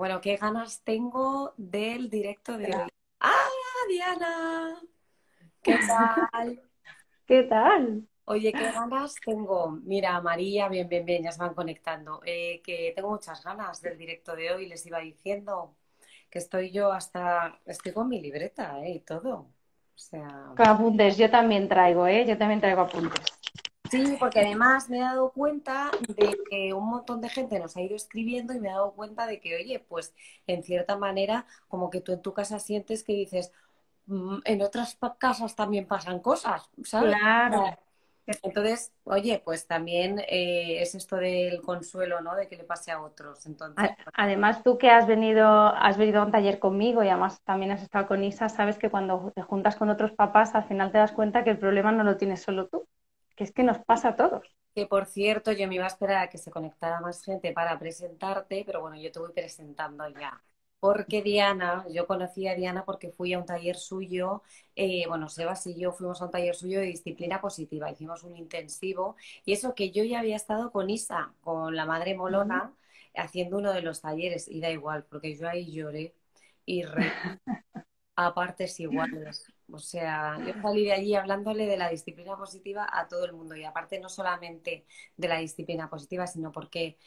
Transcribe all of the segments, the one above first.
Bueno, qué ganas tengo del directo de hoy. ¡Ah, Diana! ¿Qué tal? ¿Qué tal? Oye, qué ganas tengo. Mira, María, bien, bien, bien, ya se van conectando. Que tengo muchas ganas del directo de hoy. Les iba diciendo que estoy con mi libreta, y todo. O sea, Con apuntes, yo también traigo, ¿eh? Yo también traigo apuntes. sí, porque además me he dado cuenta de que un montón de gente nos ha ido escribiendo y me he dado cuenta de que, oye, pues en cierta manera, como que tú en tu casa sientes que dices, en otras casas también pasan cosas, ¿sabes? Claro. Entonces, oye, pues también es esto del consuelo, ¿no? De que le pase a otros. Entonces, Además, tú que has venido a un taller conmigo y además también has estado con Isa, sabes que cuando te juntas con otros papás, al final te das cuenta que el problema no lo tienes solo tú, que es que nos pasa a todos. que por cierto, yo me iba a esperar a que se conectara más gente para presentarte, pero bueno, yo te voy presentando ya. Porque Diana, yo conocí a Diana porque fui a un taller suyo, bueno, Sebas y yo fuimos a un taller suyo de disciplina positiva, hicimos un intensivo y eso que yo ya había estado con Isa, con la madre Mm. Molona, haciendo uno de los talleres y da igual, porque yo ahí lloré y reí a partes iguales. O sea, yo salí de allí hablándole de la disciplina positiva a todo el mundo y aparte no solamente de la disciplina positiva, sino porque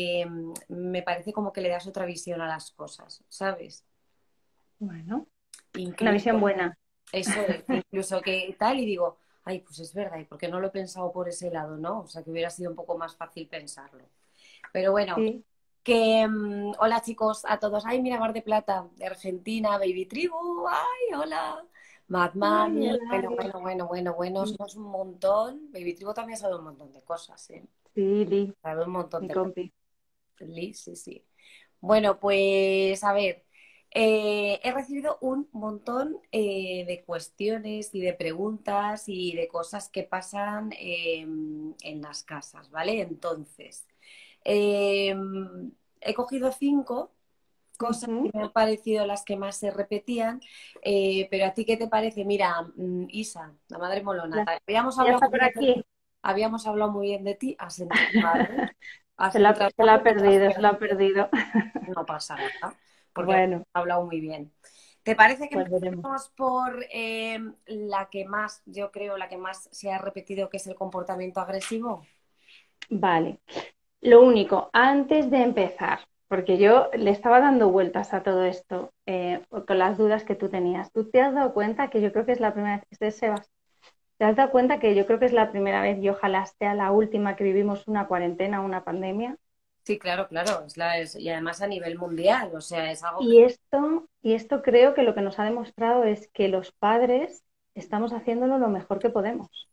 me parece como que le das otra visión a las cosas, ¿sabes? Bueno, una visión Incluso, buena. eso es, incluso que tal y digo, ay, pues es verdad, ¿y por qué no lo he pensado por ese lado, no? O sea, que hubiera sido un poco más fácil pensarlo. Pero bueno, Sí. hola chicos a todos. Ay, mira, Mar de Plata, de Argentina, Baby Tribu. Ay, hola. Mad Ay, Mami. el Bueno, Ari. bueno, bueno, bueno, bueno, somos un montón. Baby Tribu también sabe un montón de cosas, ¿eh? Sí, Li, Sabe un montón mi de cosas. compi. Sí, sí, sí. Bueno, pues a ver, he recibido un montón de cuestiones y de preguntas y de cosas que pasan en las casas, ¿vale? Entonces, eh, he cogido 5 cosas que Ujú. me han parecido las que más se repetían, pero ¿a ti qué te parece? Mira, Isa, la madre molona, Ya, habíamos ya hablado está muy por bien de aquí. ti, habíamos hablado muy bien de ti, has entrado, has Se la, entrado, se la ha pero estás perdido, se la ha perdido. perdido. No pasa nada, porque habíamos Bueno, hablado muy bien. ¿Te parece que pues veremos. empecemos por la que más, yo creo, la que más se ha repetido, que es el comportamiento agresivo? Vale. Lo único, antes de empezar, porque yo le estaba dando vueltas a todo esto con las dudas que tú tenías. ¿Tú te has dado cuenta que yo creo que es la primera vez, este es Sebas, te has dado cuenta que yo creo que es la primera vez y ojalá sea la última que vivimos una cuarentena, una pandemia? Sí, claro, claro, y además a nivel mundial, o sea, es algo que... Y esto creo que lo que nos ha demostrado es que los padres estamos haciéndolo lo mejor que podemos,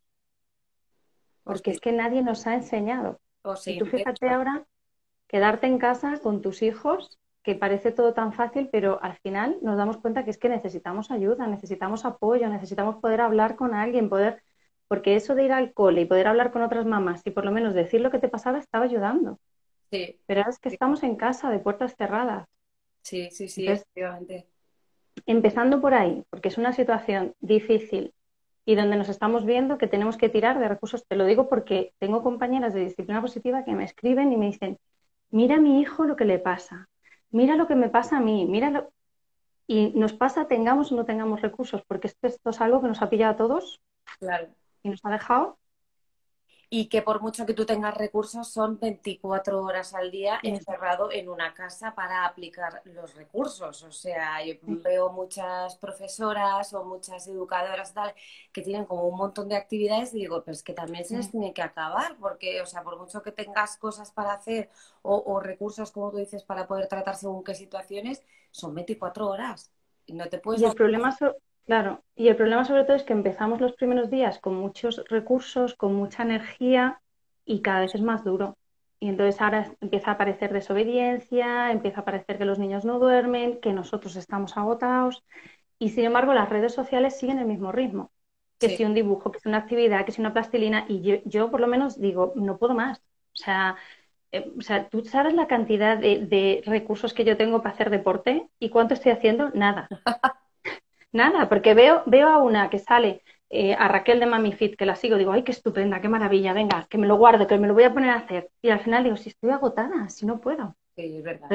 O porque se, es que nadie nos ha enseñado. o se Y tú fíjate inventa. ahora quedarte en casa con tus hijos, que parece todo tan fácil, pero al final nos damos cuenta que es que necesitamos ayuda, necesitamos apoyo, necesitamos poder hablar con alguien, poder, porque eso de ir al cole y poder hablar con otras mamás y por lo menos decir lo que te pasaba estaba ayudando. Sí, Pero ahora es que sí, estamos en casa de puertas cerradas. sí, sí, sí, Entonces, efectivamente. empezando por ahí, porque es una situación difícil y donde nos estamos viendo que tenemos que tirar de recursos, te lo digo porque tengo compañeras de disciplina positiva que me escriben y me dicen, mira a mi hijo lo que le pasa, mira lo que me pasa a mí, mira. Y nos pasa, tengamos o no tengamos recursos, porque esto es algo que nos ha pillado a todos Claro. y nos ha dejado. Y que por mucho que tú tengas recursos, son 24 horas al día Eso, encerrado en una casa para aplicar los recursos. O sea, yo eso. veo muchas profesoras o muchas educadoras tal que tienen como un montón de actividades y digo, pero es que también se les tiene que acabar, porque, o sea, por mucho que tengas cosas para hacer o recursos, como tú dices, para poder tratar según qué situaciones, son 24 horas. Y no te puedes Y dar... el problema, claro, y el problema sobre todo es que empezamos los primeros días con muchos recursos, con mucha energía y cada vez es más duro. Y entonces ahora empieza a aparecer desobediencia, empieza a aparecer que los niños no duermen, que nosotros estamos agotados y sin embargo las redes sociales siguen el mismo ritmo. Que Sí, si un dibujo, que si una actividad, que si una plastilina y yo por lo menos digo, no puedo más. O sea, tú sabes la cantidad de recursos que yo tengo para hacer deporte y cuánto estoy haciendo, nada. Nada, porque veo a una que sale, a Raquel de Mami Fit, que la sigo, digo, ay, qué estupenda, qué maravilla, venga, que me lo guardo, que me lo voy a poner a hacer. Y al final digo, si estoy agotada, si no puedo. sí, es verdad, Entonces, es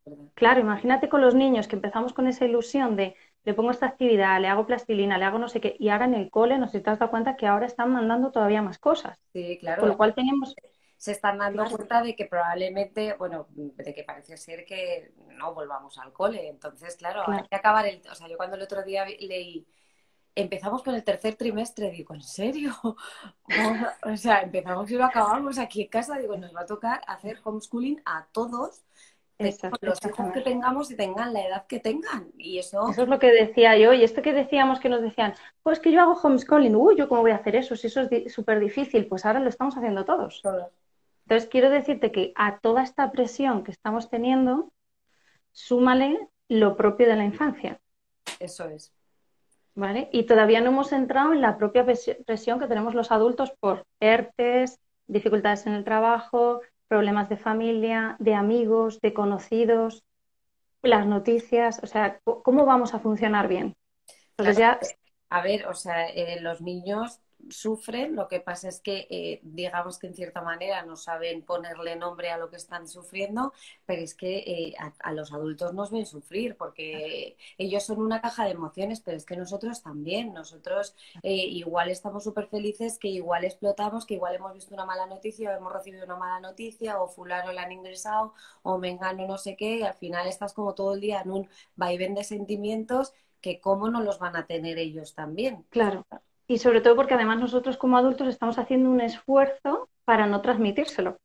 ¿verdad? claro, imagínate con los niños que empezamos con esa ilusión de le pongo esta actividad, le hago plastilina, le hago no sé qué, y ahora en el cole nos te has dado cuenta que ahora están mandando todavía más cosas. Sí, Con claro, lo cual tenemos, se están dando claro, cuenta de que probablemente, bueno, de que parece ser que no volvamos al cole. Entonces, claro, hay claro. que acabar o sea, yo cuando el otro día leí, empezamos con el tercer trimestre, digo, ¿en serio? O sea, empezamos y lo acabamos aquí en casa, digo, nos va a tocar hacer homeschooling a todos, tengamos los hijos que Exactamente. tengamos y tengan la edad que tengan. Y eso, Eso es lo que decía yo. Y esto que decíamos que nos decían, pues que yo hago homeschooling. Uy, ¿yo cómo voy a hacer eso? Si eso es súper difícil. Pues ahora lo estamos haciendo todos. todos, Entonces, quiero decirte que a toda esta presión que estamos teniendo, súmale lo propio de la infancia, eso es. ¿vale? Y todavía no hemos entrado en la propia presión que tenemos los adultos por ERTES, dificultades en el trabajo, problemas de familia, de amigos, de conocidos, las noticias. O sea, ¿cómo vamos a funcionar bien? Entonces Claro, ya, a ver, o sea, los niños sufren, lo que pasa es que digamos que en cierta manera no saben ponerle nombre a lo que están sufriendo, pero es que a los adultos nos ven sufrir porque ellos son una caja de emociones, pero es que nosotros también, nosotros igual estamos súper felices, que igual explotamos, que igual hemos visto una mala noticia o hemos recibido una mala noticia o fulano le han ingresado o mengano no sé qué y al final estás como todo el día en un vaivén de sentimientos que cómo no los van a tener ellos también. claro. Y sobre todo porque además nosotros como adultos estamos haciendo un esfuerzo para no transmitírselo.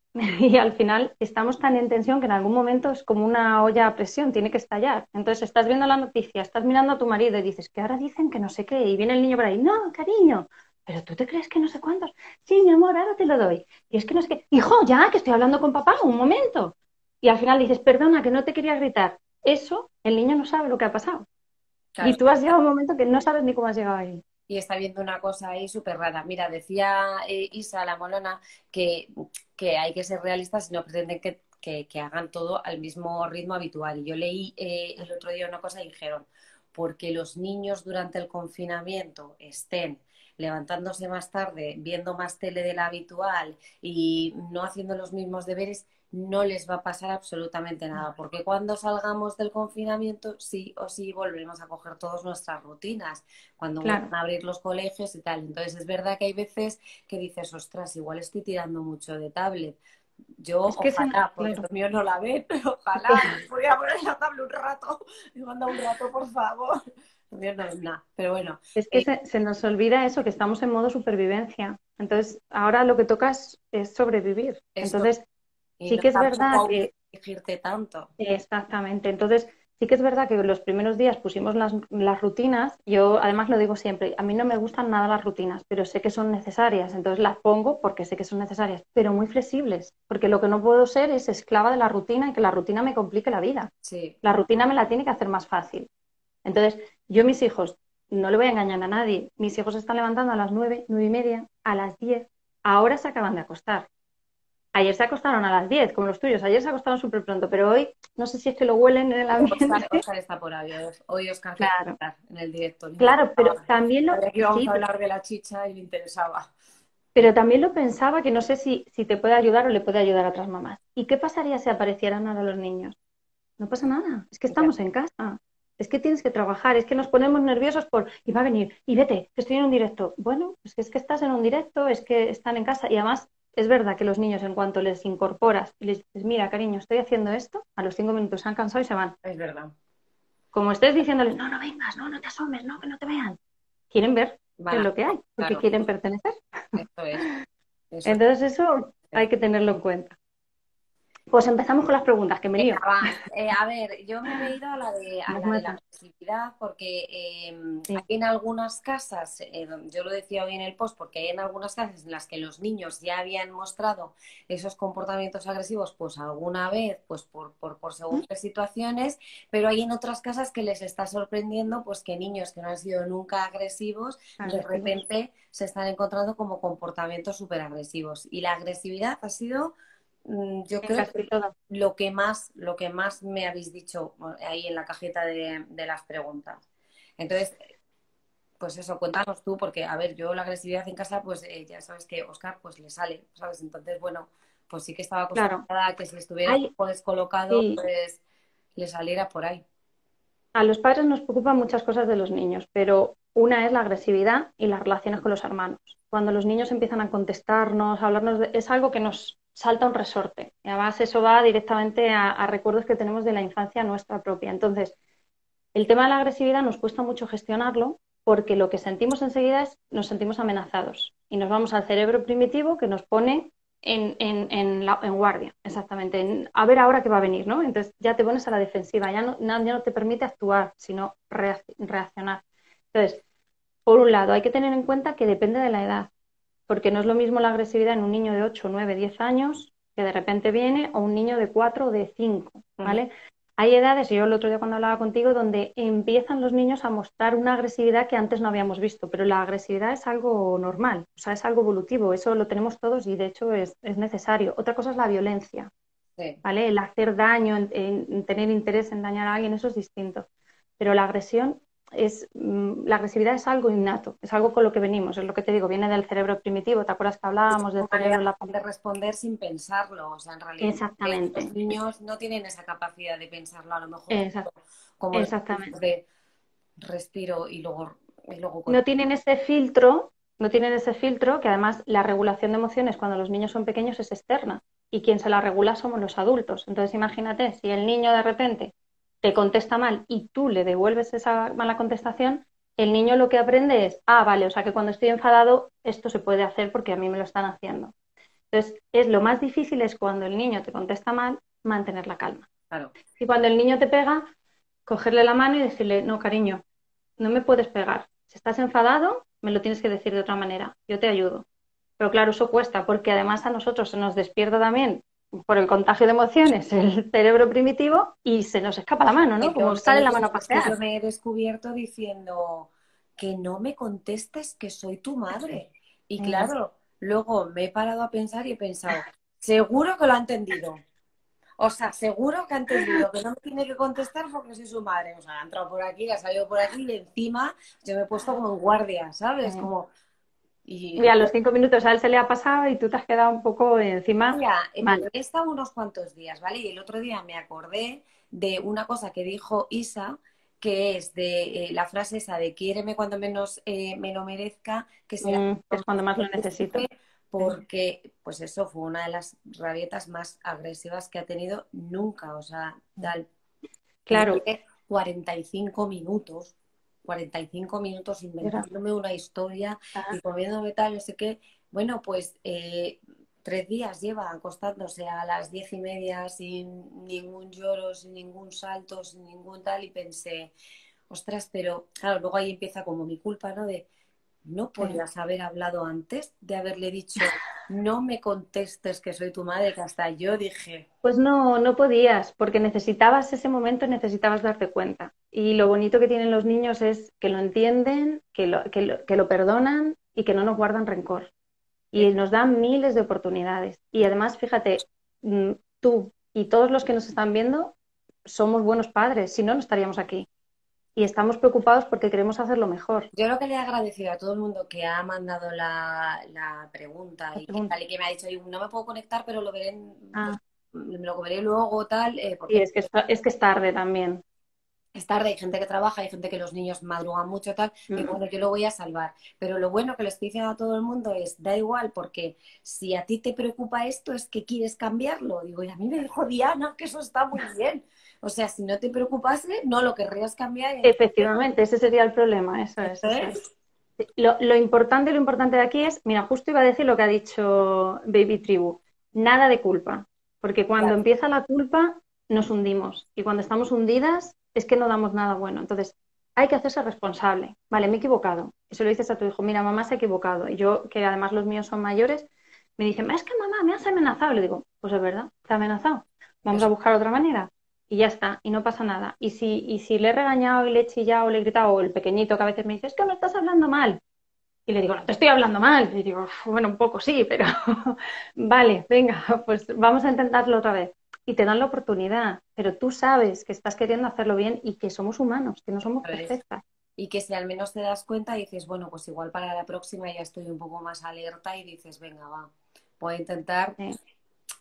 Y al final estamos tan en tensión que en algún momento es como una olla a presión, tiene que estallar. Entonces estás viendo la noticia, estás mirando a tu marido y dices que ahora dicen que no sé qué, y viene el niño por ahí, no, cariño, pero tú te crees que no sé cuántos. Sí, mi amor, ahora te lo doy. Y es que no sé qué, hijo, ya, que estoy hablando con papá, un momento. Y al final dices, perdona, que no te quería gritar. Eso, el niño no sabe lo que ha pasado. Claro, Y tú has llegado a un momento que no sabes ni cómo has llegado ahí. y está viendo una cosa ahí súper rara. Mira, decía Isa, la molona, que, que hay que ser realistas y no pretenden que hagan todo al mismo ritmo habitual. Y yo leí el otro día una cosa y dijeron, porque los niños durante el confinamiento estén levantándose más tarde, viendo más tele de la habitual y no haciendo los mismos deberes, no les va a pasar absolutamente nada, porque cuando salgamos del confinamiento, sí o sí volveremos a coger todas nuestras rutinas cuando vuelvan Claro. a abrir los colegios y tal. Entonces es verdad que hay veces que dices, ostras, igual estoy tirando mucho de tablet. Yo Es que, ojalá, porque claro. los míos no la ven, pero ojalá pudiera poner la tablet un rato. Me manda un rato, por favor. Los míos no ven nada, pero bueno. Es que se nos olvida eso, que estamos en modo supervivencia. Entonces, ahora lo que toca es sobrevivir. Esto, Entonces, y sí no que es verdad tampoco que, exigirte tanto. exactamente, entonces, sí que es verdad que los primeros días pusimos las rutinas. Yo, además, lo digo siempre, a mí no me gustan nada las rutinas, pero sé que son necesarias. Entonces, las pongo porque sé que son necesarias, pero muy flexibles, porque lo que no puedo ser es esclava de la rutina y que la rutina me complique la vida. Sí, La rutina me la tiene que hacer más fácil. Entonces, yo mis hijos, no le voy a engañar a nadie, mis hijos se están levantando a las 9, 9:30, a las 10, ahora se acaban de acostar. Ayer se acostaron a las 10, como los tuyos, ayer se acostaron súper pronto, pero hoy no sé si es que lo huelen en el Oscar, ambiente. Oscar está por ahí. Hoy Oscar quiere Claro, estar en el directo. Le claro, pero interesaba. también lo, Sabía que íbamos sí, a hablar de la chicha y le interesaba. pero también lo pensaba que no sé si te puede ayudar o le puede ayudar a otras mamás. ¿Y qué pasaría si aparecieran ahora los niños? No pasa nada, es que Ya, estamos en casa, es que tienes que trabajar, es que nos ponemos nerviosos por, y va a venir, y vete, que estoy en un directo. Bueno, pues es que estás en un directo, es que están en casa, y además es verdad que los niños en cuanto les incorporas y les dices, mira, cariño, estoy haciendo esto, a los 5 minutos se han cansado y se van. es verdad. Como estés diciéndoles, no, no vengas, no, no te asomes, no, que no te vean. Quieren ver qué Van es a, lo que hay, porque claro, quieren pertenecer. esto es. Eso Entonces eso es. hay que tenerlo en cuenta. Pues empezamos con las preguntas, que me Venga, lío. va. A ver, yo me había ido a Las la de la matas. accesibilidad porque hay Sí, en algunas casas, yo lo decía hoy en el post, porque hay en algunas casas en las que los niños ya habían mostrado esos comportamientos agresivos, pues alguna vez, pues por según qué situaciones, pero hay en otras casas que les está sorprendiendo, pues que niños que no han sido nunca agresivos, de agresivos. repente se están encontrando como comportamientos súper agresivos. Y la agresividad ha sido yo En creo que casi todo. lo que más me habéis dicho ahí en la cajita de las preguntas. Entonces, pues eso, cuéntanos tú, porque, a ver, yo la agresividad en casa, pues ya sabes que Oscar, pues le sale, ¿sabes? Entonces, bueno, pues sí que estaba Claro. acostumbrada a que si estuviera un Hay, poco descolocado, sí, pues... le saliera por ahí. A los padres nos preocupan muchas cosas de los niños, pero una es la agresividad y las relaciones con los hermanos. Cuando los niños empiezan a contestarnos, a hablarnos, es algo que nos salta un resorte. Y además eso va directamente a recuerdos que tenemos de la infancia nuestra propia. Entonces, el tema de la agresividad nos cuesta mucho gestionarlo porque lo que sentimos enseguida es nos sentimos amenazados y nos vamos al cerebro primitivo que nos pone en guardia, exactamente, a ver ahora qué va a venir, ¿no? Entonces ya te pones a la defensiva, ya no te permite actuar, sino reaccionar. Entonces, por un lado, hay que tener en cuenta que depende de la edad, porque no es lo mismo la agresividad en un niño de 8, 9, 10 años que de repente viene o un niño de 4 o de 5, Ujú. ¿vale? Hay edades, y yo el otro día cuando hablaba contigo, donde empiezan los niños a mostrar una agresividad que antes no habíamos visto, pero la agresividad es algo normal, o sea, es algo evolutivo, eso lo tenemos todos y de hecho es necesario. Otra cosa es la violencia, Sí. ¿vale? El hacer daño, en tener interés en dañar a alguien, eso es distinto. Pero la agresión la agresividad es algo innato, es algo con lo que venimos, es lo que te digo, viene del cerebro primitivo, ¿te acuerdas que Es hablábamos del una manera cerebro? de responder sin pensarlo. O sea, en realidad los Exactamente, niños no tienen esa capacidad de pensarlo, a lo mejor exact- como los exactamente. adultos de respiro y luego No tienen ese filtro, no tienen ese filtro, que además la regulación de emociones cuando los niños son pequeños es externa y quien se la regula somos los adultos. Entonces imagínate, si el niño de repente te contesta mal y tú le devuelves esa mala contestación, el niño lo que aprende es, ah, vale, o sea que cuando estoy enfadado esto se puede hacer porque a mí me lo están haciendo. Entonces, lo más difícil es cuando el niño te contesta mal, mantener la calma. claro. Y cuando el niño te pega, cogerle la mano y decirle, no, cariño, no me puedes pegar. Si estás enfadado, me lo tienes que decir de otra manera. Yo te ayudo. Pero claro, eso cuesta porque además a nosotros se nos despierta también por el contagio de emociones el cerebro primitivo y se nos escapa la mano, ¿no? Como sale la mano a Es que yo pasear. me he descubierto diciendo que no me contestes que soy tu madre. Y Mm. claro, luego me he parado a pensar y he pensado, seguro que lo ha entendido. O sea, seguro que ha entendido que no me tiene que contestar porque soy su madre. O sea, ha entrado por aquí, ha salido por aquí y encima yo me he puesto como en guardia, ¿sabes? Mm. Como, Y y a los 5 minutos a él se le ha pasado y tú te has quedado un poco encima. mira, me Vale. he estado unos cuantos días, ¿vale? Y el otro día me acordé de una cosa que dijo Isa, que es de la frase esa de quiéreme cuando menos me lo merezca, que será Que es cuando cuando más más lo lo necesito. necesite, Sí. porque pues eso fue una de las rabietas más agresivas que ha tenido nunca. O sea, tal, Claro, 45 minutos, 45 minutos era- inventándome una historia ajá. y comiéndome tal, no sé qué. Bueno, pues 3 días lleva acostándose a las 10:30 sin ningún lloro, sin ningún salto, sin ningún tal, y pensé, ostras, pero claro, luego ahí empieza como mi culpa, ¿no? De no Sí. podías haber hablado antes de haberle dicho, no me contestes que soy tu madre, que hasta yo dije, Pues no, no podías, porque necesitabas ese momento, necesitabas darte cuenta. Y lo bonito que tienen los niños es que lo entienden, que lo perdonan y que no nos guardan rencor. Y nos dan miles de oportunidades. Y además, fíjate, tú y todos los que nos están viendo somos buenos padres, si no, no estaríamos aquí. Y estamos preocupados porque queremos hacerlo mejor. yo lo que le he agradecido a todo el mundo que ha mandado la pregunta La y que pregunta. tal y que me ha dicho, "Oye, no me puedo conectar, pero lo veré, pues, Ah, me lo veré luego, tal, sí, porque es que es tarde también. es tarde, hay gente que trabaja, hay gente que los niños madrugan mucho, tal, y Mm. bueno, yo lo voy a salvar. Pero lo bueno que le estoy diciendo a todo el mundo es, da igual, porque si a ti te preocupa esto, es que quieres cambiarlo. Digo, y a mí me dijo Diana que eso está muy bien. O sea, si no te preocupase, no lo querrías cambiar. Y entonces, Efectivamente, ese sería el problema, eso es, esto eso es. es. Lo importante de aquí es, mira, justo iba a decir lo que ha dicho Baby Tribu, nada de culpa, porque cuando Claro, empieza la culpa nos hundimos y cuando estamos hundidas es que no damos nada bueno. Entonces, hay que hacerse responsable. Vale, me he equivocado. Y se lo dices a tu hijo, mira, mamá se ha equivocado. Y yo, que además los míos son mayores, me dicen, es que mamá me has amenazado. Y le digo, pues es verdad, te ha amenazado. Vamos a eso. buscar otra manera y ya está, y no pasa nada. Y si le he regañado y le he chillado o le he gritado, o el pequeñito que a veces me dice, es que me estás hablando mal, y le digo, no te estoy hablando mal, y digo, bueno, un poco sí, pero vale, venga, pues vamos a intentarlo otra vez. Y te dan la oportunidad, pero tú sabes que estás queriendo hacerlo bien y que somos humanos, que no somos ¿Sabes? perfectas. Y que si al menos te das cuenta y dices, bueno, pues igual para la próxima ya estoy un poco más alerta y dices, venga, va, voy a intentar Sí.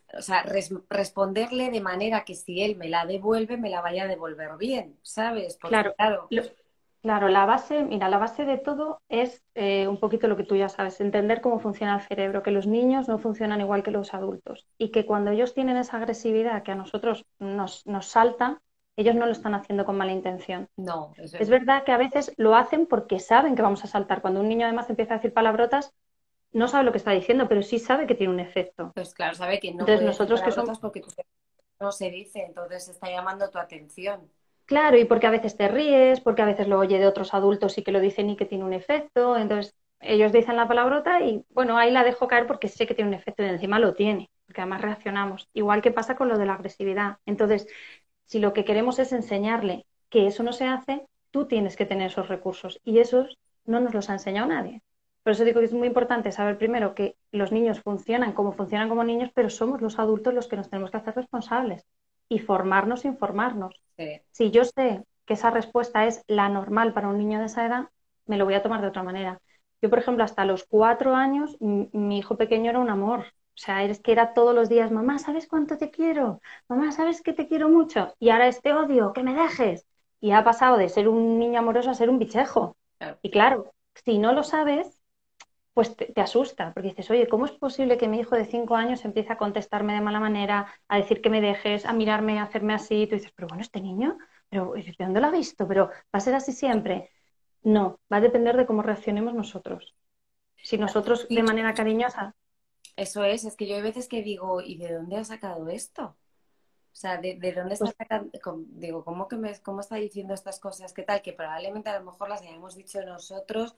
o sea, responderle de manera que si él me la devuelve, me la vaya a devolver bien, ¿sabes? Porque Claro, claro, claro, la base, mira, la base de todo es un poquito lo que tú ya sabes, entender cómo funciona el cerebro, que los niños no funcionan igual que los adultos y que cuando ellos tienen esa agresividad que a nosotros nos salta, ellos no lo están haciendo con mala intención. no, eso Es es, verdad que a veces lo hacen porque saben que vamos a saltar. Cuando un niño además empieza a decir palabrotas, no sabe lo que está diciendo, pero sí sabe que tiene un efecto. pues claro, sabe que no Entonces puede decir nosotros que somos, palabrotas porque no se dice, entonces está llamando tu atención. claro, y porque a veces te ríes, porque a veces lo oye de otros adultos y que lo dicen y que tiene un efecto. Entonces, ellos dicen la palabrota y bueno, ahí la dejo caer porque sé que tiene un efecto y encima lo tiene, porque además reaccionamos. Igual que pasa con lo de la agresividad. Entonces, si lo que queremos es enseñarle que eso no se hace, tú tienes que tener esos recursos y esos no nos los ha enseñado nadie. Por eso digo que es muy importante saber primero que los niños funcionan como niños, pero somos los adultos los que nos tenemos que hacer responsables y formarnos e informarnos. Sí. Si yo sé que esa respuesta es la normal para un niño de esa edad, me lo voy a tomar de otra manera. Yo, por ejemplo, hasta los 4 años, mi hijo pequeño era un amor. O sea, es que era todos los días, mamá, ¿sabes cuánto te quiero? Mamá, ¿sabes que te quiero mucho? Y ahora este odio, que me dejes. Y ha pasado de ser un niño amoroso a ser un bichejo. Claro. Y claro, si no lo sabes, pues te asusta, porque dices, oye, ¿cómo es posible que mi hijo de 5 años empiece a contestarme de mala manera, a decir que me dejes, a mirarme, a hacerme así? Y tú dices, pero bueno, este niño, pero ¿de dónde lo ha visto? ¿Pero va a ser así siempre? No, va a depender de cómo reaccionemos nosotros. Si nosotros de Sí, manera cariñosa, eso es que yo hay veces que digo, ¿y de dónde ha sacado esto? O sea, ¿de dónde está pues sacando? Digo, ¿cómo cómo está diciendo estas cosas? ¿Qué tal? Que probablemente a lo mejor las hayamos dicho nosotros,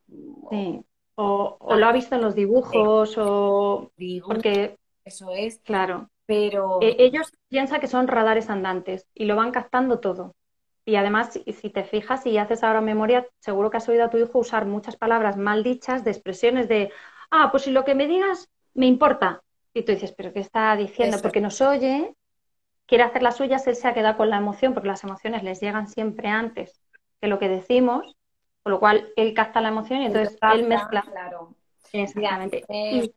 o sí, o lo ha visto en los de dibujos, o dibujo, porque, eso es, claro, pero ellos piensan que son radares andantes y lo van captando todo. Y además, si te fijas y haces ahora memoria, seguro que has oído a tu hijo usar muchas palabras mal dichas, de expresiones de, ah, pues si lo que me digas me importa. Y tú dices, pero ¿qué está diciendo? eso, Porque nos oye, quiere hacer las suyas, él se ha quedado con la emoción, porque las emociones les llegan siempre antes que lo que decimos, con lo cual él capta la emoción y él lo entonces él capta, mezcla. claro. Mira, Exactamente. Y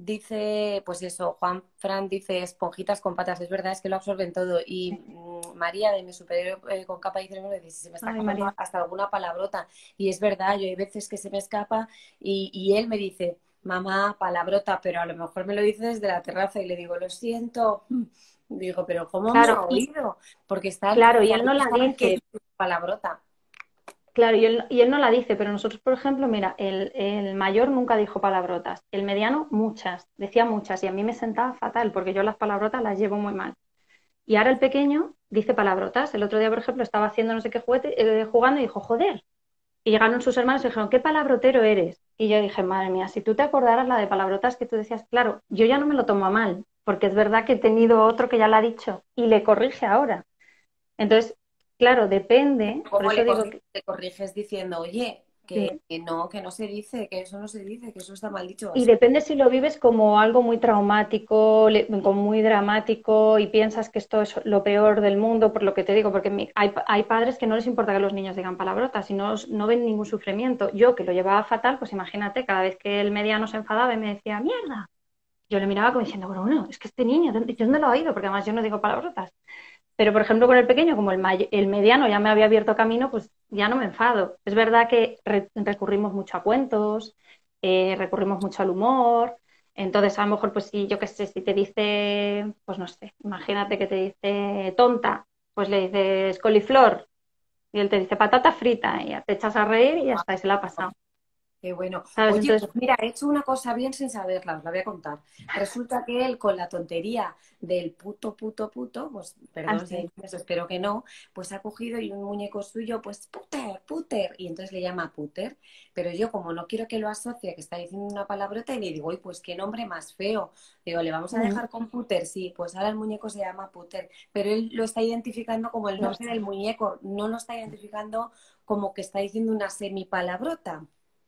dice, pues eso, Juan Fran dice esponjitas con patas, es verdad, es que lo absorben todo. Y María, de mi superior con capa, dice, "No, dice, se me está ay, escapando María. hasta alguna palabrota". Y es verdad, yo hay veces que se me escapa y él me dice, mamá, palabrota, pero a lo mejor me lo dice desde la terraza y le digo, lo siento. Digo, pero ¿cómo me ha Claro, oído? Porque está el claro, y él no adulto la sabe que dice. dice palabrota. Claro, y él no la dice, pero nosotros, por ejemplo, mira, el mayor nunca dijo palabrotas, el mediano muchas, decía muchas, y a mí me sentaba fatal, porque yo las palabrotas las llevo muy mal. Y ahora el pequeño dice palabrotas. El otro día, por ejemplo, estaba haciendo no sé qué juguete, jugando y dijo, joder. Y llegaron sus hermanos y dijeron, ¿qué palabrotero eres? Y yo dije, madre mía, si tú te acordaras la de palabrotas que tú decías, claro, yo ya no me lo tomo a mal, porque es verdad que he tenido otro que ya la ha dicho y le corrige ahora. Entonces, claro, depende, por ¿Cómo eso digo que le corriges diciendo, oye, sí. que no se dice, que eso no se dice, que eso está mal dicho Y así? depende si lo vives como algo muy traumático, como muy dramático y piensas que esto es lo peor del mundo, por lo que te digo, porque hay padres que no les importa que los niños digan palabrotas y no ven ningún sufrimiento. Yo, que lo llevaba fatal, pues imagínate, cada vez que el mediano se enfadaba y me decía, mierda, yo le miraba como diciendo, bueno, es que este niño, ¿dónde lo ha oído? Porque además yo no digo palabrotas. Pero, por ejemplo, con el pequeño, como el mediano ya me había abierto camino, pues ya no me enfado. Es verdad que recurrimos mucho a cuentos, recurrimos mucho al humor. Entonces, a lo mejor, pues si yo qué sé, si te dice, pues no sé, imagínate que te dice tonta, pues le dices coliflor y él te dice patata frita y ya te echas a reír y ya está, y se la ha pasado. Qué bueno. ¿Sabes? Oye, Entonces, pues mira, he hecho una cosa bien sin saberla, os la voy a contar. Resulta que él, con la tontería del puto, puto, puto, pues perdón si así. hay eso, espero que no, pues ha cogido y un muñeco suyo, pues puter, puter, y entonces le llama puter. Pero yo, como no quiero que lo asocie, que está diciendo una palabrota, y le digo, uy, pues qué nombre más feo. Digo, ¿le vamos a Mm, dejar con puter? Sí, pues ahora el muñeco se llama puter, pero él lo está identificando como el no nombre está. del muñeco, no lo está identificando como que está diciendo una semipalabrota.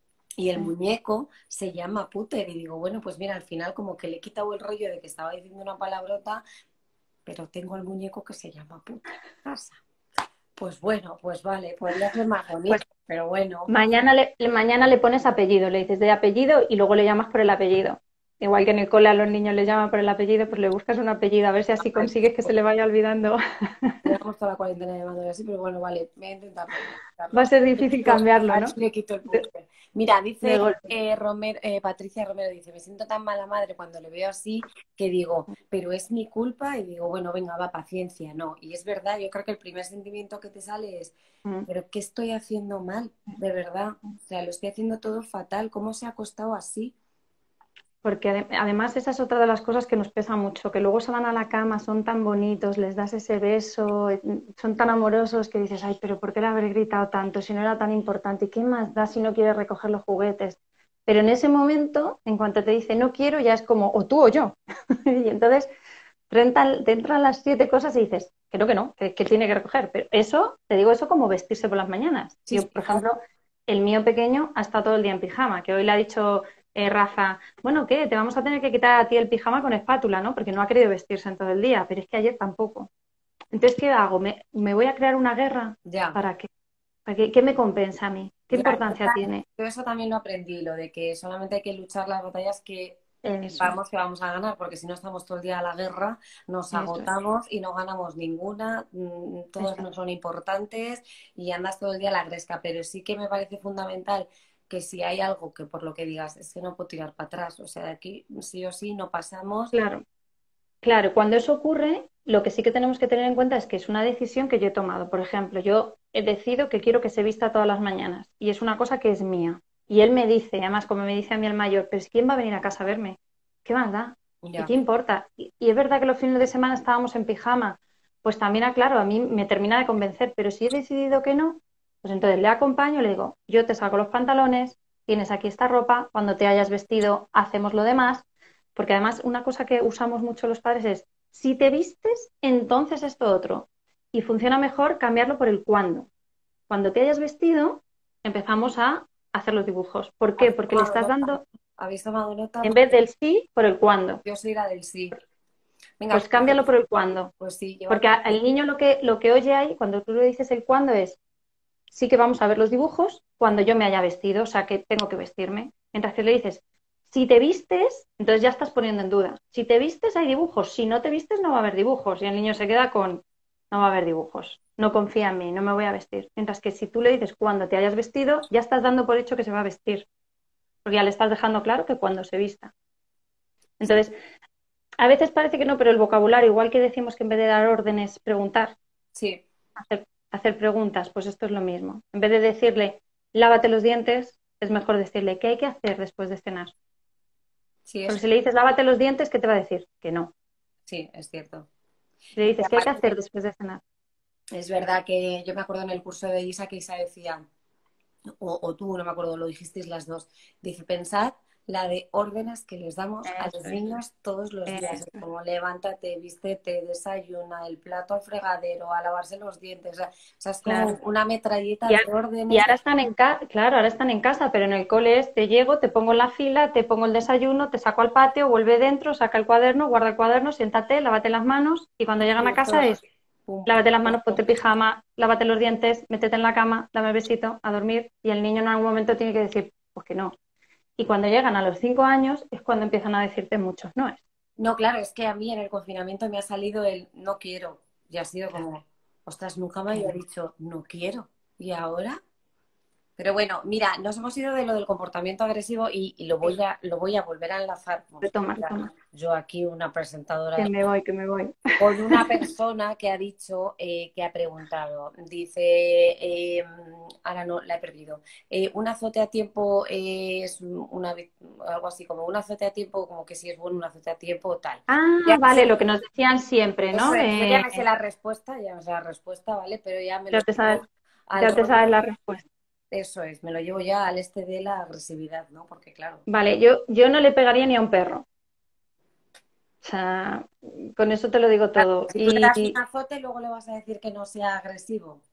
Y el Sí. muñeco se llama Puter. Y digo, bueno, pues mira, al final como que le he quitado el rollo de que estaba diciendo una palabrota, pero tengo el muñeco que se llama Puter en casa. Pues bueno, pues vale, podría ser más Pues bonito, pero bueno. mañana le pones apellido, le dices de apellido y luego le llamas por el apellido. igual que en el cole a los niños les llaman por el apellido, pues le buscas un apellido, a ver si así Ay, consigues que se le vaya olvidando. llevamos toda la cuarentena llamándole así, pero bueno, vale, voy a intentarlo. Va a ser Le difícil quito, cambiarlo, a ver ¿no? si le quito el bucle. Mira, De dice golpe. Patricia Romero, dice, me siento tan mala madre cuando le veo así que digo, pero es mi culpa y digo, bueno, venga, va, paciencia, no. Y es verdad, yo creo que el primer sentimiento que te sale es, Mm. pero ¿qué estoy haciendo mal? De verdad, o sea, lo estoy haciendo todo fatal, ¿cómo se ha acostado así? Porque además esa es otra de las cosas que nos pesa mucho, que luego se van a la cama, son tan bonitos, les das ese beso, son tan amorosos que dices, ay, pero ¿por qué le habré gritado tanto si no era tan importante? ¿Y qué más da si no quiere recoger los juguetes? Pero en ese momento, en cuanto te dice no quiero, ya es como o tú o yo. Y entonces te entran las 7 cosas y dices, creo que no, que tiene que recoger. Pero eso, te digo eso como vestirse por las mañanas. Sí, Yo, sí, por ejemplo, el mío pequeño ha estado todo el día en pijama, que hoy le ha dicho Rafa, bueno, ¿qué? Te vamos a tener que quitar a ti el pijama con espátula, ¿no? Porque no ha querido vestirse en todo el día, pero es que ayer tampoco. Entonces, ¿qué hago? ¿Me voy a crear una guerra? ya. ¿Para qué? ¿Qué me compensa a mí? ¿Qué Ya, importancia tiene? yo eso también lo aprendí, lo de que solamente hay que luchar las batallas que Eso, que vamos a ganar, porque si no estamos todo el día a la guerra, nos eso, agotamos y no ganamos ninguna, todas eso. no son importantes y andas todo el día a la gresca, pero sí que me parece fundamental que si hay algo que por lo que digas es que no puedo tirar para atrás, o sea, de aquí sí o sí no pasamos. Claro. Claro, cuando eso ocurre, lo que sí que tenemos que tener en cuenta es que es una decisión que yo he tomado. Por ejemplo, yo he decidido que quiero que se vista todas las mañanas y es una cosa que es mía. Y él me dice, además, como me dice a mí el mayor, pero ¿quién va a venir a casa a verme? ¿Qué más da? ¿Y Ya, qué importa? Y es verdad que los fines de semana estábamos en pijama. Pues también, claro, a mí me termina de convencer, pero si he decidido que no, pues entonces le acompaño, le digo, yo te saco los pantalones, tienes aquí esta ropa, cuando te hayas vestido hacemos lo demás porque además una cosa que usamos mucho los padres es, si te vistes, entonces esto otro. Y funciona mejor cambiarlo por el cuándo. Cuando te hayas vestido, empezamos a hacer los dibujos. ¿Por qué? ¿habéis Porque le tomado estás nota? dando, ¿Habéis tomado nota? en Porque vez del sí, por el cuándo. yo soy la del sí. Venga, Pues cámbialo por el cuándo. pues sí, Porque llévatelo. al niño lo que oye ahí, cuando tú le dices el cuándo, es sí que vamos a ver los dibujos cuando yo me haya vestido, o sea que tengo que vestirme. Mientras que le dices, si te vistes, entonces ya estás poniendo en duda. Si te vistes hay dibujos, si no te vistes no va a haber dibujos. Y el niño se queda con, no va a haber dibujos, no confía en mí, no me voy a vestir. Mientras que si tú le dices cuando te hayas vestido, ya estás dando por hecho que se va a vestir, porque ya le estás dejando claro que cuando se vista. Entonces, a veces parece que no, pero el vocabulario, igual que decimos que en vez de dar órdenes, preguntar, Sí, hacer preguntas, pues esto es lo mismo. En vez de decirle, lávate los dientes, es mejor decirle, ¿qué hay que hacer después de cenar? sí, Porque eso, si le dices, lávate los dientes, ¿qué te va a decir? Que no. sí, es cierto. Si le Y dices, ¿qué hay que aparte, hacer después de cenar? es verdad que yo me acuerdo en el curso de Isa que Isa decía, o tú, no me acuerdo, lo dijisteis las dos, dice, pensad la de órdenes que les damos a los Eso es. niños todos los días, Eso es. como levántate, vístete, desayuna, el plato al fregadero, a lavarse los dientes, o sea, es como Claro. una metralleta Y, de y órdenes. ahora están claro, ahora están en casa, pero en el cole es, te llego, te pongo en la fila, te pongo el desayuno, te saco al patio, vuelve dentro, saca el cuaderno, guarda el cuaderno, siéntate, lávate las manos y cuando llegan a casa es, Pum, pum, lávate las pum, manos, pum. ponte pijama, lávate los dientes, métete en la cama, dame el besito, a dormir y el niño en algún momento tiene que decir, pues que no. Y cuando llegan a los 5 años es cuando empiezan a decirte muchos no es. No, claro, es que a mí en el confinamiento me ha salido el no quiero y ha sido como, ostras, nunca me había dicho no quiero. ¿Y ahora? Pero bueno, mira, nos hemos ido de lo del comportamiento agresivo y Sí, lo voy a volver a enlazar. Pues, retoma, mira, retoma. yo aquí, una presentadora, Que me voy, que me voy. con una persona que ha dicho, que ha preguntado, dice, ahora no, la he perdido, un azote a tiempo es algo así como un azote a tiempo, como que si es bueno un azote a tiempo, tal. Ya Ah, no vale, sé, lo que nos decían siempre, eso ¿no? es, yo ya me sé la respuesta, ya me sé la respuesta, ¿vale? Pero ya me lo Ya te sabes, llevo al ya te sabes rollo. la respuesta. Eso es, me lo llevo ya al este de la agresividad, ¿no? Porque claro, Vale, yo no le pegaría ni a un perro. O sea, con eso te lo digo todo. si tú le das un Y azote, luego le vas a decir que no sea agresivo.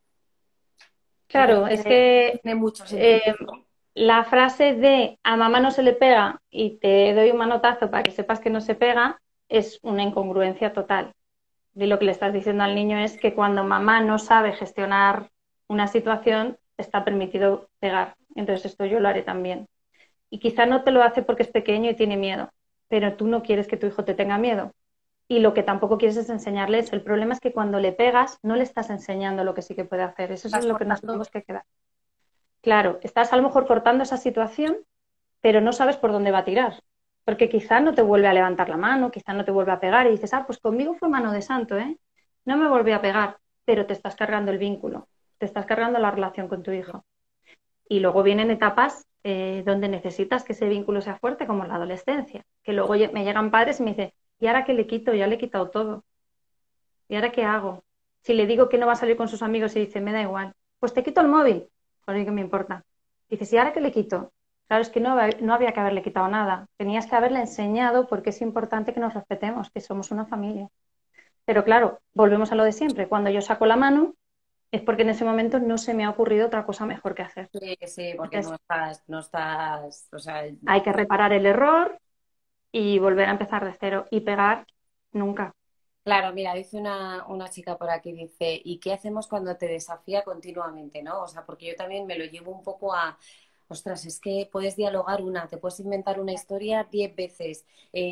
claro, es que Tiene mucho eh, sentido, ¿no? la frase de a mamá no se le pega y te doy un manotazo para que sepas que no se pega es una incongruencia total. Y lo que le estás diciendo al niño es que cuando mamá no sabe gestionar una situación, está permitido pegar. Entonces esto yo lo haré también. Y quizá no te lo hace porque es pequeño y tiene miedo, pero tú no quieres que tu hijo te tenga miedo. Y lo que tampoco quieres es enseñarle eso. El problema es que cuando le pegas, no le estás enseñando lo que sí que puede hacer. Eso es Estás lo que nos cortando. tenemos que quedar. Claro, estás a lo mejor cortando esa situación, pero no sabes por dónde va a tirar. Porque quizá no te vuelve a levantar la mano, quizá no te vuelve a pegar y dices, ah, pues conmigo fue mano de santo, ¿eh? No me volvió a pegar, pero te estás cargando el vínculo, te estás cargando la relación con tu hijo. Y luego vienen etapas donde necesitas que ese vínculo sea fuerte, como en la adolescencia, que luego me llegan padres y me dicen, ¿y ahora qué le quito? Ya le he quitado todo. ¿Y ahora qué hago? Si le digo que no va a salir con sus amigos y dice, me da igual, pues te quito el móvil. Joder, ¿qué me importa? Dices, ¿y ahora qué le quito? Claro, es que no había que haberle quitado nada. Tenías que haberle enseñado porque es importante que nos respetemos, que somos una familia. Pero claro, volvemos a lo de siempre. Cuando yo saco la mano es porque en ese momento no se me ha ocurrido otra cosa mejor que hacer. Sí, sí, porque Entonces, no estás, o sea, hay que reparar el error y volver a empezar de cero. Y pegar nunca. claro, mira, dice una chica por aquí, dice, ¿y qué hacemos cuando te desafía continuamente, no? O sea, porque yo también me lo llevo un poco a, ostras, es que puedes dialogar te puedes inventar una historia 10 veces.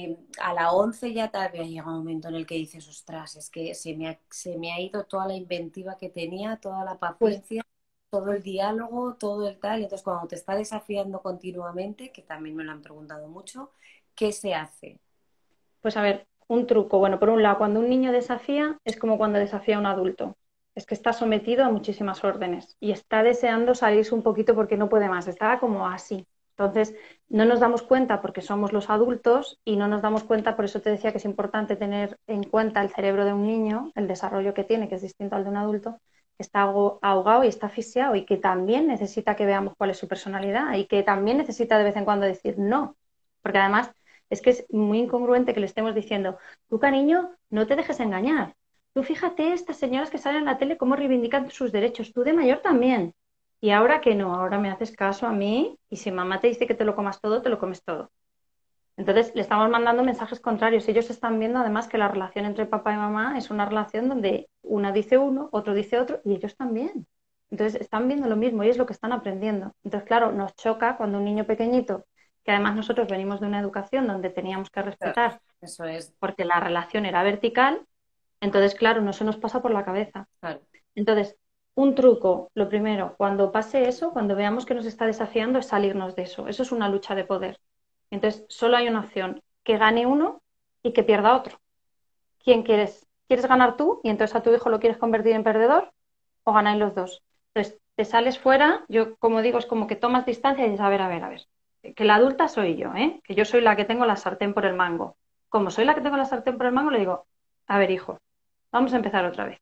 A la 11 ya te había llegado un momento en el que dices, ostras, es que se me ha ido toda la inventiva que tenía, toda la Pues, paciencia, todo el diálogo, todo el tal. Entonces, cuando te está desafiando continuamente, que también me lo han preguntado mucho, ¿qué se hace? pues a ver, un truco. Bueno, por un lado, cuando un niño desafía es como cuando desafía a un adulto. Es que está sometido a muchísimas órdenes y está deseando salirse un poquito porque no puede más. Está como así. Entonces, no nos damos cuenta porque somos los adultos y no nos damos cuenta, por eso te decía que es importante tener en cuenta el cerebro de un niño, el desarrollo que tiene, que es distinto al de un adulto, que está ahogado y está asfixiado y que también necesita que veamos cuál es su personalidad y que también necesita de vez en cuando decir no. Porque además es que es muy incongruente que le estemos diciendo, tú cariño, no te dejes engañar. Tú fíjate estas señoras que salen en la tele cómo reivindican sus derechos. Tú de mayor también. Y ahora que no, ahora me haces caso a mí y si mamá te dice que te lo comas todo, te lo comes todo. Entonces le estamos mandando mensajes contrarios. Ellos están viendo además que la relación entre papá y mamá es una relación donde una dice uno, otro dice otro y ellos también. Entonces están viendo lo mismo y es lo que están aprendiendo. Entonces, claro, nos choca cuando un niño pequeñito, que además nosotros venimos de una educación donde teníamos que Claro, respetar eso es, porque la relación era vertical, entonces, claro, no se nos pasa por la cabeza. claro. Entonces, un truco, lo primero, cuando pase eso, cuando veamos que nos está desafiando, es salirnos de eso. Eso es una lucha de poder. Entonces, solo hay una opción, que gane uno y que pierda otro. ¿Quién quieres? ¿Quieres ganar tú y entonces a tu hijo lo quieres convertir en perdedor o ganáis los dos? Entonces, te sales fuera, yo como digo, es como que tomas distancia y dices, a ver, que la adulta soy yo, ¿eh? Que yo soy la que tengo la sartén por el mango. Como soy la que tengo la sartén por el mango, le digo, a ver, hijo, vamos a empezar otra vez.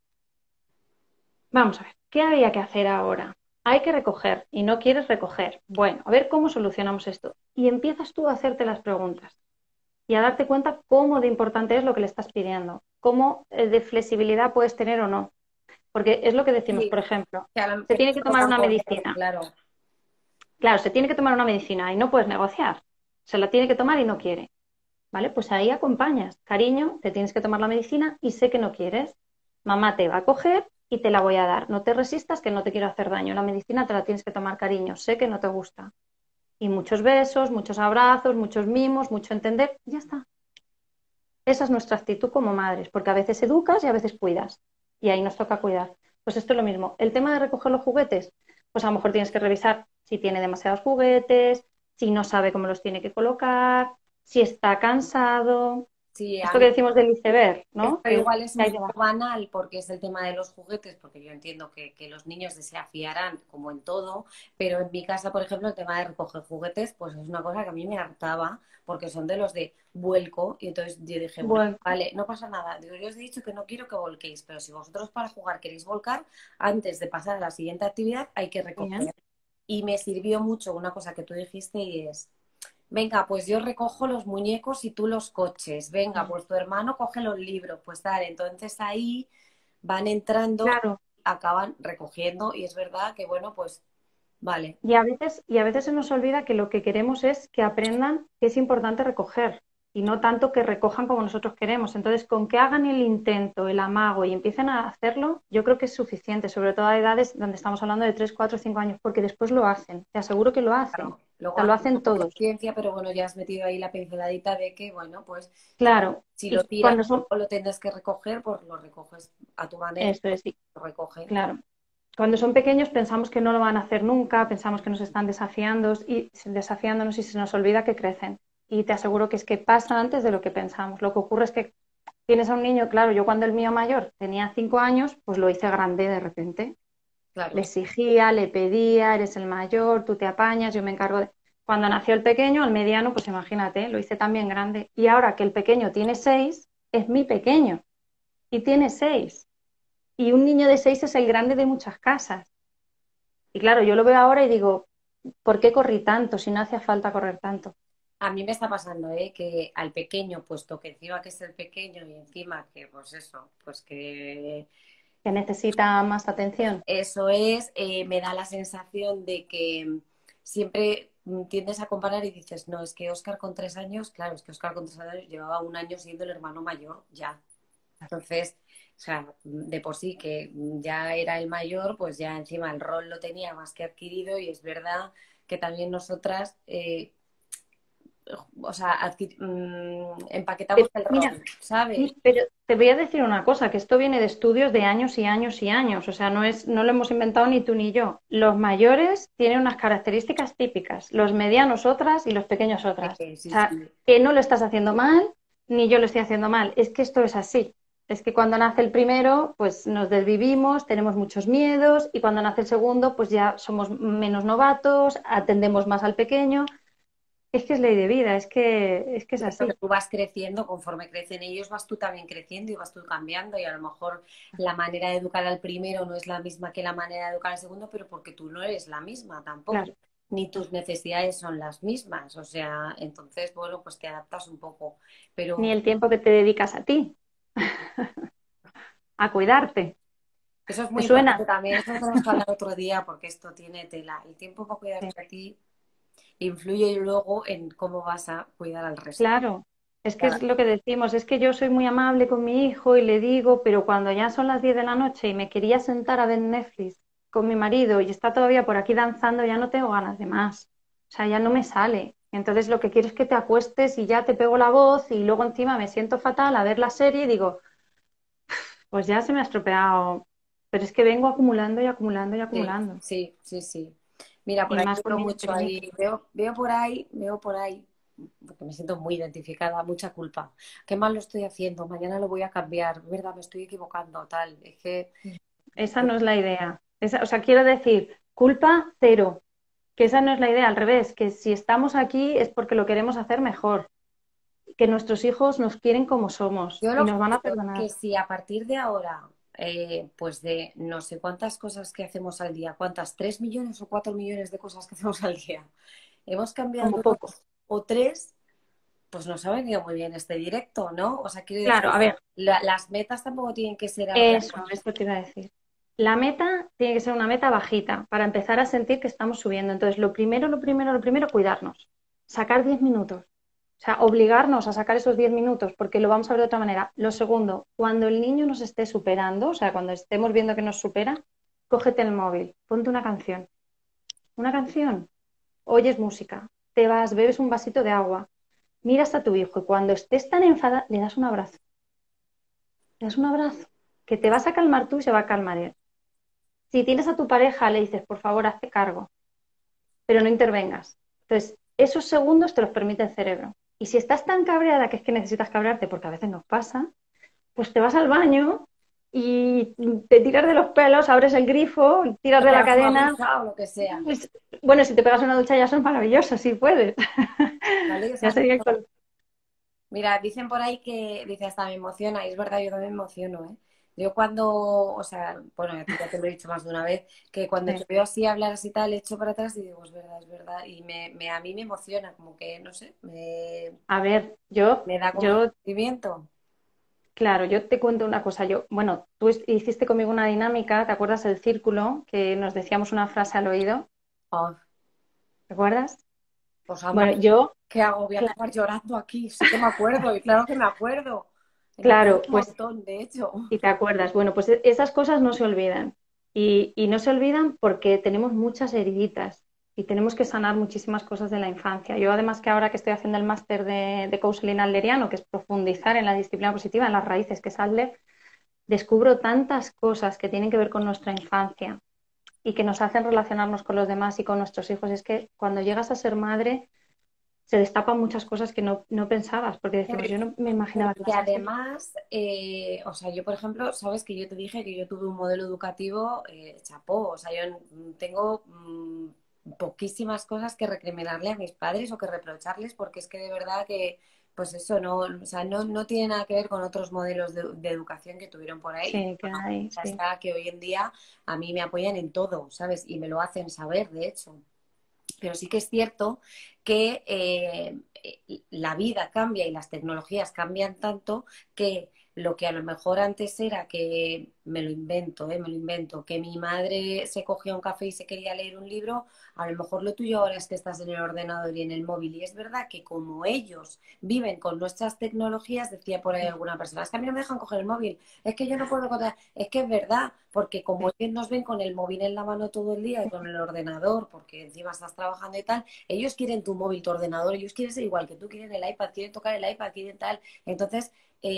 Vamos a ver, ¿qué había que hacer ahora? Hay que recoger y no quieres recoger. Bueno, a ver cómo solucionamos esto. Y empiezas tú a hacerte las preguntas y a darte cuenta cómo de importante es lo que le estás pidiendo, cómo de flexibilidad puedes tener o no. Porque es lo que decimos, Sí, por ejemplo, que se no tiene se que tomar pongan una con él, medicina. claro. Claro, se tiene que tomar una medicina y no puedes negociar. Se la tiene que tomar y no quiere. ¿Vale? Pues ahí acompañas. Cariño, te tienes que tomar la medicina y sé que no quieres. Mamá te va a coger y te la voy a dar. No te resistas que no te quiero hacer daño. La medicina te la tienes que tomar, cariño. Sé que no te gusta. Y muchos besos, muchos abrazos, muchos mimos, mucho entender. Y ya está. Esa es nuestra actitud como madres, porque a veces educas y a veces cuidas. Y ahí nos toca cuidar. Pues esto es lo mismo. El tema de recoger los juguetes, pues a lo mejor tienes que revisar si tiene demasiados juguetes, si no sabe cómo los tiene que colocar, si está cansado. Sí, a Esto mí que decimos del iceberg, ¿no? esto igual es Que un hay que poco bajar. banal porque es el tema de los juguetes, porque yo entiendo que los niños se afiarán como en todo, pero en mi casa, por ejemplo, el tema de recoger juguetes, pues es una cosa que a mí me hartaba porque son de los de vuelco y entonces yo dije, bueno, Bueno, vale, no pasa nada. Digo, yo os he dicho que no quiero que volquéis, pero si vosotros para jugar queréis volcar, antes de pasar a la siguiente actividad hay que bien. recoger. Y me sirvió mucho una cosa que tú dijiste y es, venga, pues yo recojo los muñecos y tú los coches. Venga, Mm. pues tu hermano coge los libros. Pues tal, entonces ahí van entrando, Claro. acaban recogiendo y es verdad que, bueno, pues vale. Y a veces se nos olvida que lo que queremos es que aprendan que es importante recoger y no tanto que recojan como nosotros queremos. Entonces, con que hagan el intento, el amago y empiecen a hacerlo, yo creo que es suficiente, sobre todo a edades donde estamos hablando de 3 4 5 años, porque después lo hacen, te aseguro que lo hacen. Claro. O Luego sea, lo haces hacen poco todos. conciencia, pero bueno, ya has metido ahí la pinceladita de que, bueno, pues Claro, si lo y tiras cuando son, o lo tienes que recoger, pues lo recoges a tu manera, esto es, sí, lo recoge. claro. Cuando son pequeños pensamos que no lo van a hacer nunca, pensamos que nos están desafiándonos y se nos olvida que crecen. Y te aseguro que es que pasa antes de lo que pensamos. Lo que ocurre es que tienes a un niño, claro, yo cuando el mío mayor tenía 5 años, pues lo hice grande de repente. Le Claro. exigía, le pedía, eres el mayor, tú te apañas, yo me encargo de... Cuando nació el pequeño, el mediano, pues imagínate, lo hice también grande. Y ahora que el pequeño tiene 6, es mi pequeño y tiene 6. Y un niño de 6 es el grande de muchas casas. Y claro, yo lo veo ahora y digo, ¿por qué corrí tanto si no hacía falta correr tanto? A mí me está pasando, ¿eh? Que al pequeño, puesto que encima que es el pequeño y encima que, pues eso, pues que Que necesita más atención. eso es, me da la sensación de que siempre tiendes a comparar y dices, no, es que Óscar con 3 años, claro, es que Óscar con 3 años llevaba un año siendo el hermano mayor, ya. Entonces, o sea, de por sí que ya era el mayor, pues ya encima el rol lo tenía más que adquirido y es verdad que también nosotras, o sea, empaquetamos el Mira, rol, ¿sabes? sí, pero te voy a decir una cosa, que esto viene de estudios de años y años y años, o sea, no lo hemos inventado ni tú ni yo. Los mayores tienen unas características típicas, los medianos otras y los pequeños otras. O Sí, sea, sí. que no lo estás haciendo mal, ni yo lo estoy haciendo mal, es que esto es así. Es que cuando nace el primero, pues nos desvivimos, tenemos muchos miedos, y cuando nace el segundo, pues ya somos menos novatos, atendemos más al pequeño. Es que es ley de vida, es que es Pero que así. tú vas creciendo, conforme crecen ellos, vas tú también creciendo y vas tú cambiando y a lo mejor la manera de educar al primero no es la misma que la manera de educar al segundo, pero porque tú no eres la misma tampoco, Claro, ni tus necesidades son las mismas, o sea, entonces, bueno, pues te adaptas un poco, ni pero el tiempo que te dedicas a ti, a cuidarte. eso es ¿Te muy importante suena? también, eso lo tenemos que hablar otro día porque esto tiene tela, el tiempo para Sí. cuidarte a ti influye luego en cómo vas a cuidar al resto. Claro, es que es lo que decimos, es que yo soy muy amable con mi hijo y le digo, pero cuando ya son las 10 de la noche y me quería sentar a ver Netflix con mi marido y está todavía por aquí danzando, ya no tengo ganas de más. O sea, ya no me sale. Entonces lo que quiero es que te acuestes y ya te pego la voz y luego encima me siento fatal a ver la serie y digo, pues ya se me ha estropeado. Pero es que vengo acumulando y acumulando y Sí, acumulando. sí, sí, sí. Mira, por Y ahí más con veo niños mucho ahí, pequeñitos. veo por ahí, porque me siento muy identificada, mucha culpa. Qué mal lo estoy haciendo, mañana lo voy a cambiar, ¿verdad? Me estoy equivocando, tal. Es que, Esa no es la idea. O sea, quiero decir, culpa cero, que esa no es la idea, al revés, que si estamos aquí es porque lo queremos hacer mejor, que nuestros hijos nos quieren como somos yo y lo que nos van a creo perdonar. que si a partir de ahora, pues de no sé cuántas cosas que hacemos al día, cuántas, 3 millones o 4 millones de cosas que hacemos al día, hemos Como cambiado poco. dos o tres, pues nos ha venido muy bien este directo, ¿no? O sea, quiero Claro, decir, a ver, las metas tampoco tienen que ser ahora. eso te iba a decir. La meta tiene que ser una meta bajita para empezar a sentir que estamos subiendo. Entonces, lo primero, cuidarnos. Sacar 10 minutos. O sea, obligarnos a sacar esos 10 minutos, porque lo vamos a ver de otra manera. Lo segundo, cuando el niño nos esté superando, o sea, cuando estemos viendo que nos supera, cógete el móvil, ponte una canción. Una canción, oyes música, te vas, bebes un vasito de agua, miras a tu hijo y cuando estés tan enfadada, le das un abrazo. Le das un abrazo, que te vas a calmar tú y se va a calmar él. Si tienes a tu pareja, le dices, por favor, hazte cargo, pero no intervengas. Entonces, esos segundos te los permite el cerebro. Y si estás tan cabreada que es que necesitas cabrearte, porque a veces nos pasa, pues te vas al baño y te tiras de los pelos, abres el grifo, tiras Te de la pegas una cadena. ducha o lo que sea, Pues, bueno, si te pegas una ducha ya son maravillosas, si puedes. ¿vale? O Ya sea, sería el colmo. mira, dicen por ahí que, dice, hasta me emociona, y es verdad, yo también me emociono, ¿eh? Yo cuando, o sea, bueno, a ti ya te lo he dicho más de una vez, que cuando te Sí. veo así hablar así tal, echo para atrás y digo, es verdad, y a mí me emociona, como que, no sé, A ver, yo, me da como yo, sentimiento. claro, yo te cuento una cosa. Yo, bueno, tú hiciste conmigo una dinámica, ¿te acuerdas el círculo? Que nos decíamos una frase al oído, Oh, ¿te acuerdas? Pues anda, Bueno, yo, ¿qué hago? Voy a cla- acabar llorando aquí. Sí que me acuerdo, y claro que me acuerdo. Me acuerdo claro, un pues, montón, de hecho. y te acuerdas, bueno, pues esas cosas no se olvidan. Y no se olvidan porque tenemos muchas heriditas y tenemos que sanar muchísimas cosas de la infancia. Yo, además, que ahora que estoy haciendo el máster de counseling adleriano, que es profundizar en la disciplina positiva, en las raíces, que es Adler, descubro tantas cosas que tienen que ver con nuestra infancia y que nos hacen relacionarnos con los demás y con nuestros hijos. Es que cuando llegas a ser madre se destapan muchas cosas que no pensabas, porque Pero decimos, yo no me imaginaba que que ibas a ser. además, o sea, yo por ejemplo, sabes que yo te dije que yo tuve un modelo educativo chapó, o sea, yo tengo poquísimas cosas que recriminarle a mis padres o que reprocharles, porque es que de verdad que, pues eso, no, o sea, no tiene nada que ver con otros modelos de educación que tuvieron por ahí. Sí, que hay, Ya sí. está, que hoy en día a mí me apoyan en todo, ¿sabes? Y me lo hacen saber, de hecho. Pero sí que es cierto que la vida cambia y las tecnologías cambian tanto que lo que a lo mejor antes era que, me lo invento, que mi madre se cogía un café y se quería leer un libro, a lo mejor lo tuyo ahora es que estás en el ordenador y en el móvil. Y es verdad que como ellos viven con nuestras tecnologías, decía por ahí alguna persona, es que a mí no me dejan coger el móvil, es que yo no puedo contar, es que es verdad, porque como Sí, ellos nos ven con el móvil en la mano todo el día y con el ordenador, porque encima estás trabajando y tal, ellos quieren tu móvil, tu ordenador, ellos quieren ser igual que tú, quieren el iPad, quieren tocar el iPad, quieren tal. Entonces,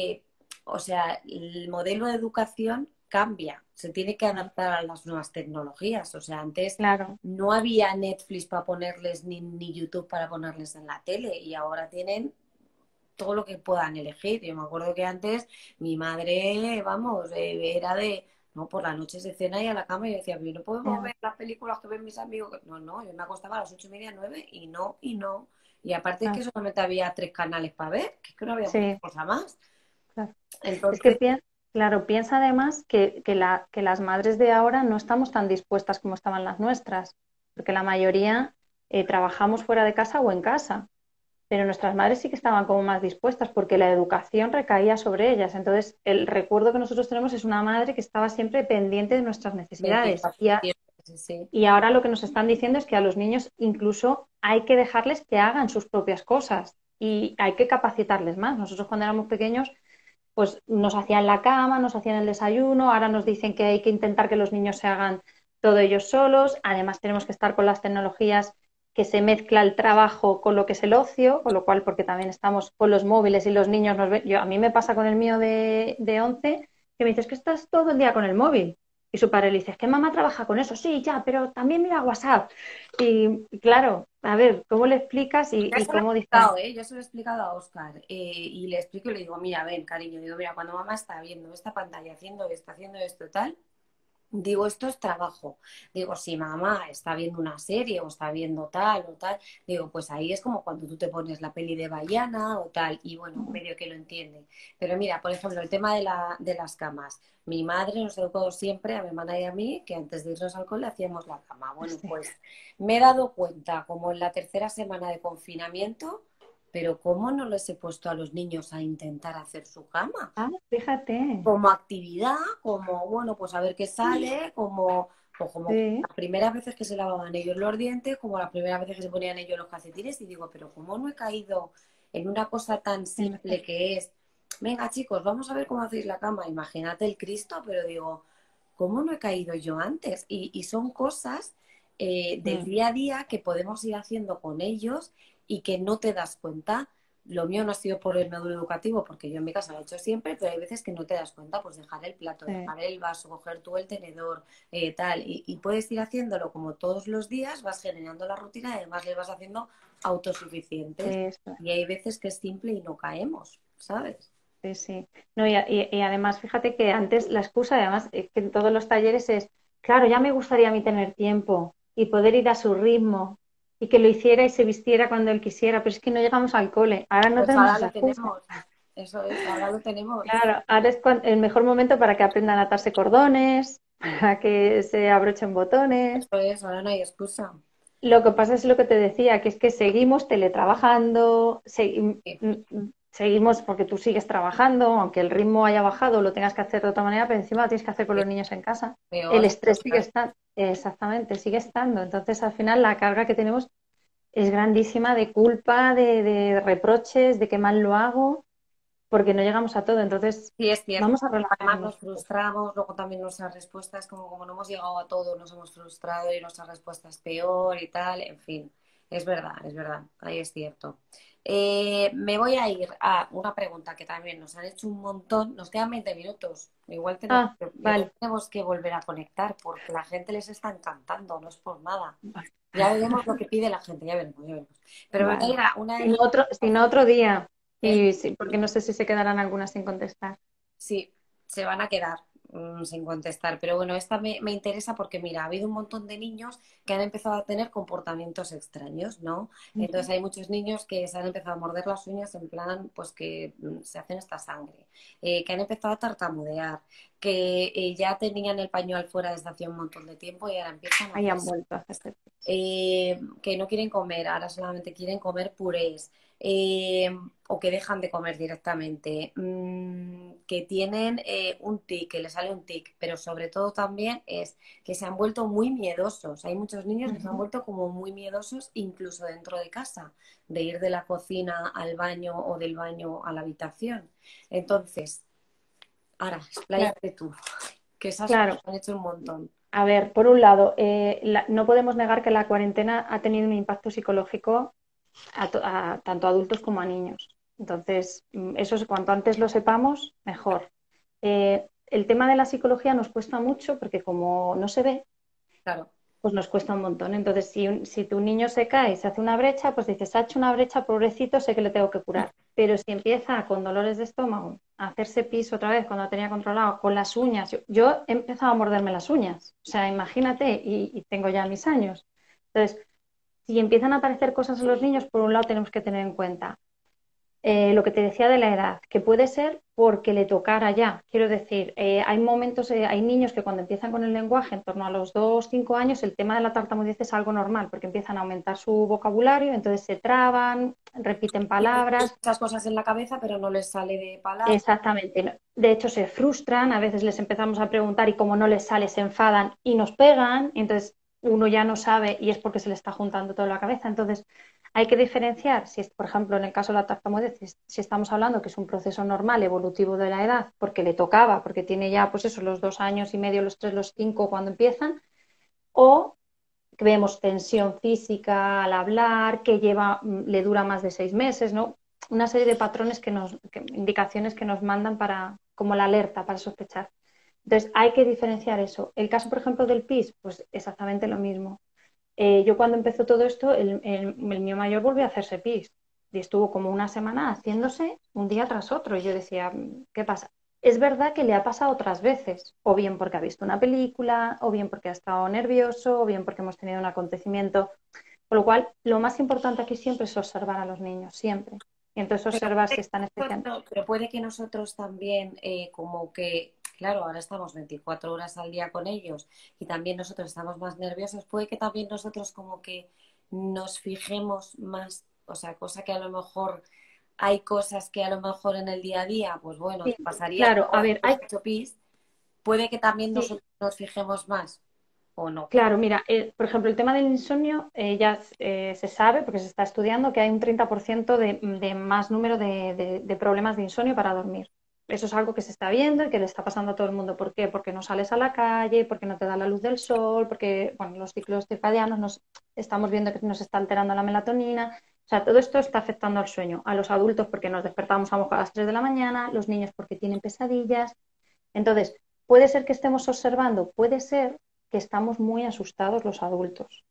o sea, el modelo de educación cambia, se tiene que sí, adaptar a las nuevas tecnologías. O sea, antes claro. no había Netflix para ponerles ni YouTube para ponerles en la tele y ahora tienen todo lo que puedan elegir. Yo me acuerdo que antes mi madre, vamos, era de, no, por las noches de cena y a la cama y yo decía, no podemos Ya, ver las películas que ven mis amigos. No, no, yo me acostaba a las 8:30, 9 y no, y no. Y aparte es claro. que solamente había 3 canales para ver, que es que no había mucha Sí, cosa más. claro. Es que, Entonces, claro, piensa además que las madres de ahora no estamos tan dispuestas como estaban las nuestras, porque la mayoría trabajamos fuera de casa o en casa. Pero nuestras madres sí que estaban como más dispuestas porque la educación recaía sobre ellas. Entonces, el recuerdo que nosotros tenemos es una madre que estaba siempre pendiente de nuestras necesidades. 24, sí, sí. Y ahora lo que nos están diciendo es que a los niños incluso hay que dejarles que hagan sus propias cosas y hay que capacitarles más. Nosotros cuando éramos pequeños, pues nos hacían la cama, nos hacían el desayuno, ahora nos dicen que hay que intentar que los niños se hagan todo ellos solos. Además, tenemos que estar con las tecnologías, que se mezcla el trabajo con lo que es el ocio, con lo cual, porque también estamos con los móviles y los niños nos ven. A mí me pasa con el mío de 11 que me dice, es que estás todo el día con el móvil. Y su padre le dice, es que mamá trabaja con eso. Sí, ya, pero también mira WhatsApp. Y claro, a ver, ¿cómo le explicas Ya y se lo he cómo dicen? explicado, ¿eh? Yo se lo he explicado a Oscar y le explico y le digo, mira, ven, cariño, digo, mira, cuando mamá está viendo esta pantalla, haciendo esto, tal, digo, esto es trabajo. Digo, si mamá está viendo una serie o está viendo tal o tal, digo, pues ahí es como cuando tú te pones la peli de Baiana o tal, y bueno, medio que lo entiende. Pero mira, por ejemplo, el tema de las camas. Mi madre nos educó siempre, a mi hermana y a mí, que antes de irnos al cole hacíamos la cama. Bueno, Sí. pues me he dado cuenta, como en la tercera semana de confinamiento, pero ¿cómo no les he puesto a los niños a intentar hacer su cama? Ah, fíjate. Como actividad, como, bueno, pues a ver qué sale, como, o como Sí, las primeras veces que se lavaban ellos los dientes, como las primeras veces que se ponían ellos los calcetines, y digo, pero ¿cómo no he caído en una cosa tan en simple hacer. que es, venga chicos, vamos a ver cómo hacéis la cama, imagínate el Cristo, pero digo, ¿cómo no he caído yo antes? Y son cosas del Mm. día a día que podemos ir haciendo con ellos y que no te das cuenta. Lo mío no ha sido por el módulo educativo, porque yo en mi casa lo he hecho siempre, pero hay veces que no te das cuenta, pues dejar el plato, Sí, dejar el vaso, coger tú el tenedor, tal, y puedes ir haciéndolo como todos los días, vas generando la rutina y además le vas haciendo autosuficientes. eso, Y hay veces que es simple y no caemos, ¿sabes? sí, sí. No, y además, fíjate que antes la excusa, además, es que en todos los talleres es, claro, ya me gustaría a mí tener tiempo y poder ir a su ritmo y que lo hiciera y se vistiera cuando él quisiera, pero es que no llegamos al cole. Ahora no Pues tenemos ahora esa lo excusa. tenemos, eso es, ahora lo tenemos. Claro, ahora es el mejor momento para que aprendan a atarse cordones, para que se abrochen botones. Eso es, ahora no hay excusa. Lo que pasa es lo que te decía, que es que seguimos teletrabajando, Sí, seguimos porque tú sigues trabajando, aunque el ritmo haya bajado, lo tengas que hacer de otra manera, pero encima lo tienes que hacer con sí, los niños en casa. El peor. estrés sigue estando, exactamente, sigue estando. Entonces, al final, la carga que tenemos es grandísima de culpa, de reproches, de que mal lo hago, porque no llegamos a todo. Entonces, Sí, es cierto. vamos a Además nos relajarnos. frustramos, luego también nuestras respuestas, como no hemos llegado a todo, nos hemos frustrado y nuestra respuesta es peor y tal, en fin, es verdad, ahí es cierto. Me voy a ir a una pregunta que también nos han hecho un montón, nos quedan 20 minutos, Ah, igual vale. tenemos que volver a conectar porque la gente les está encantando, no es por nada. Vale. Ya veremos lo que pide la gente, ya veremos, ya veremos. Pero me voy a Vale. ir a una de Si las... no otro día. ¿Eh? Y sí, porque no sé si se quedarán algunas sin contestar. Sí, se van a quedar sin contestar. Pero bueno, esta me interesa porque, mira, ha habido un montón de niños que han empezado a tener comportamientos extraños, ¿no? Ujú. Entonces hay muchos niños que se han empezado a morder las uñas en plan, pues que se hacen esta sangre, que han empezado a tartamudear, que ya tenían el pañuelo fuera desde hace un montón de tiempo y ahora empiezan a Ahí hacer han vuelto a hacerse. que no quieren comer, ahora solamente quieren comer purés, o que dejan de comer directamente, que tienen un tic, que les sale un tic, pero sobre todo también es que se han vuelto muy miedosos. Hay muchos niños que se han Ujú. vuelto como muy miedosos, incluso dentro de casa, de ir de la cocina al baño o del baño a la habitación. Entonces, ahora, Claro, expláyate tú, que esas cosas claro. han hecho un montón. A ver, por un lado, no podemos negar que la cuarentena ha tenido un impacto psicológico tanto a adultos como a niños. Entonces, eso es cuanto antes lo sepamos, mejor. El tema de la psicología nos cuesta mucho porque como no se ve, Claro. pues nos cuesta un montón. Entonces, si tu niño se cae y se hace una brecha, pues dices, ha hecho una brecha, pobrecito, sé que le tengo que curar. Pero si empieza con dolores de estómago, a hacerse pis otra vez cuando lo tenía controlado, con las uñas, yo he empezado a morderme las uñas. O sea, imagínate, y tengo ya mis años. Entonces, si empiezan a aparecer cosas en los niños, por un lado tenemos que tener en cuenta lo que te decía de la edad, que puede ser porque le tocara ya. Quiero decir, hay momentos, hay niños que cuando empiezan con el lenguaje, en torno a los 2 5 años, el tema de la tartamudez es algo normal, porque empiezan a aumentar su vocabulario, entonces se traban, repiten Tienen palabras. muchas cosas en la cabeza, pero no les sale de palabras. Exactamente. De hecho, se frustran, a veces les empezamos a preguntar y como no les sale, se enfadan y nos pegan, entonces uno ya no sabe y es porque se le está juntando toda la cabeza. Entonces, hay que diferenciar, si es, por ejemplo, en el caso de la tartamudez, si estamos hablando que es un proceso normal, evolutivo de la edad, porque le tocaba, porque tiene ya, pues eso, los 2 años y medio, los 3, los 5 cuando empiezan, o que vemos tensión física al hablar, que le dura más de 6 meses, ¿no? Una serie de patrones indicaciones que nos mandan como la alerta para sospechar. Entonces, hay que diferenciar eso. El caso, por ejemplo, del PIS, pues exactamente lo mismo. Yo cuando empezó todo esto, el mío mayor volvió a hacerse pis y estuvo como una semana haciéndose un día tras otro. Y yo decía, ¿qué pasa? Es verdad que le ha pasado otras veces, o bien porque ha visto una película, o bien porque ha estado nervioso, o bien porque hemos tenido un acontecimiento. Con lo cual, lo más importante aquí siempre es observar a los niños, siempre. Y entonces observar si están especialmente. Pero puede que nosotros también, como que, claro, ahora estamos 24 horas al día con ellos y también nosotros estamos más nerviosos, puede que también nosotros como que nos fijemos más, o sea, cosa que a lo mejor hay cosas que a lo mejor en el día a día, pues bueno, Sí, pasaría claro, a como ver, hecho pis, puede que también sí, nosotros nos fijemos más o no. claro, mira, por ejemplo, el tema del insomnio ya se sabe, porque se está estudiando, que hay un 30% de más número de problemas de insomnio para dormir. Eso es algo que se está viendo y que le está pasando a todo el mundo. ¿Por qué? Porque no sales a la calle, porque no te da la luz del sol, porque bueno, los ciclos circadianos estamos viendo que nos está alterando la melatonina. O sea, todo esto está afectando al sueño. A los adultos porque nos despertamos a lo mejor a las 3 de la mañana, los niños porque tienen pesadillas. Entonces, puede ser que estemos observando, puede ser que estamos muy asustados los adultos.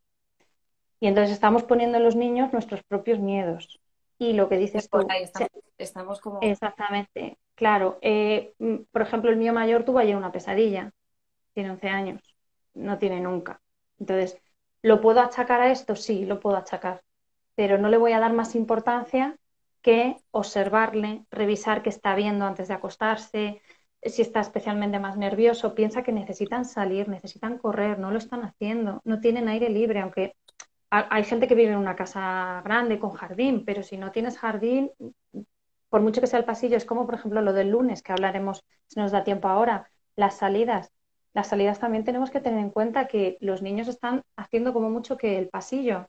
Y entonces estamos poniendo en los niños nuestros propios miedos. Y lo que dices Por tú, ahí estamos como, exactamente, claro. Por ejemplo, el mío mayor tuvo ayer una pesadilla, tiene 11 años, no tiene nunca. Entonces, ¿lo puedo achacar a esto? Sí, lo puedo achacar, pero no le voy a dar más importancia que observarle, revisar qué está viendo antes de acostarse, si está especialmente más nervioso, piensa que necesitan salir, necesitan correr, no lo están haciendo, no tienen aire libre, aunque hay gente que vive en una casa grande con jardín, pero si no tienes jardín, por mucho que sea el pasillo, es como por ejemplo lo del lunes, que hablaremos si nos da tiempo ahora, las salidas. Las salidas también tenemos que tener en cuenta que los niños están haciendo como mucho que el pasillo.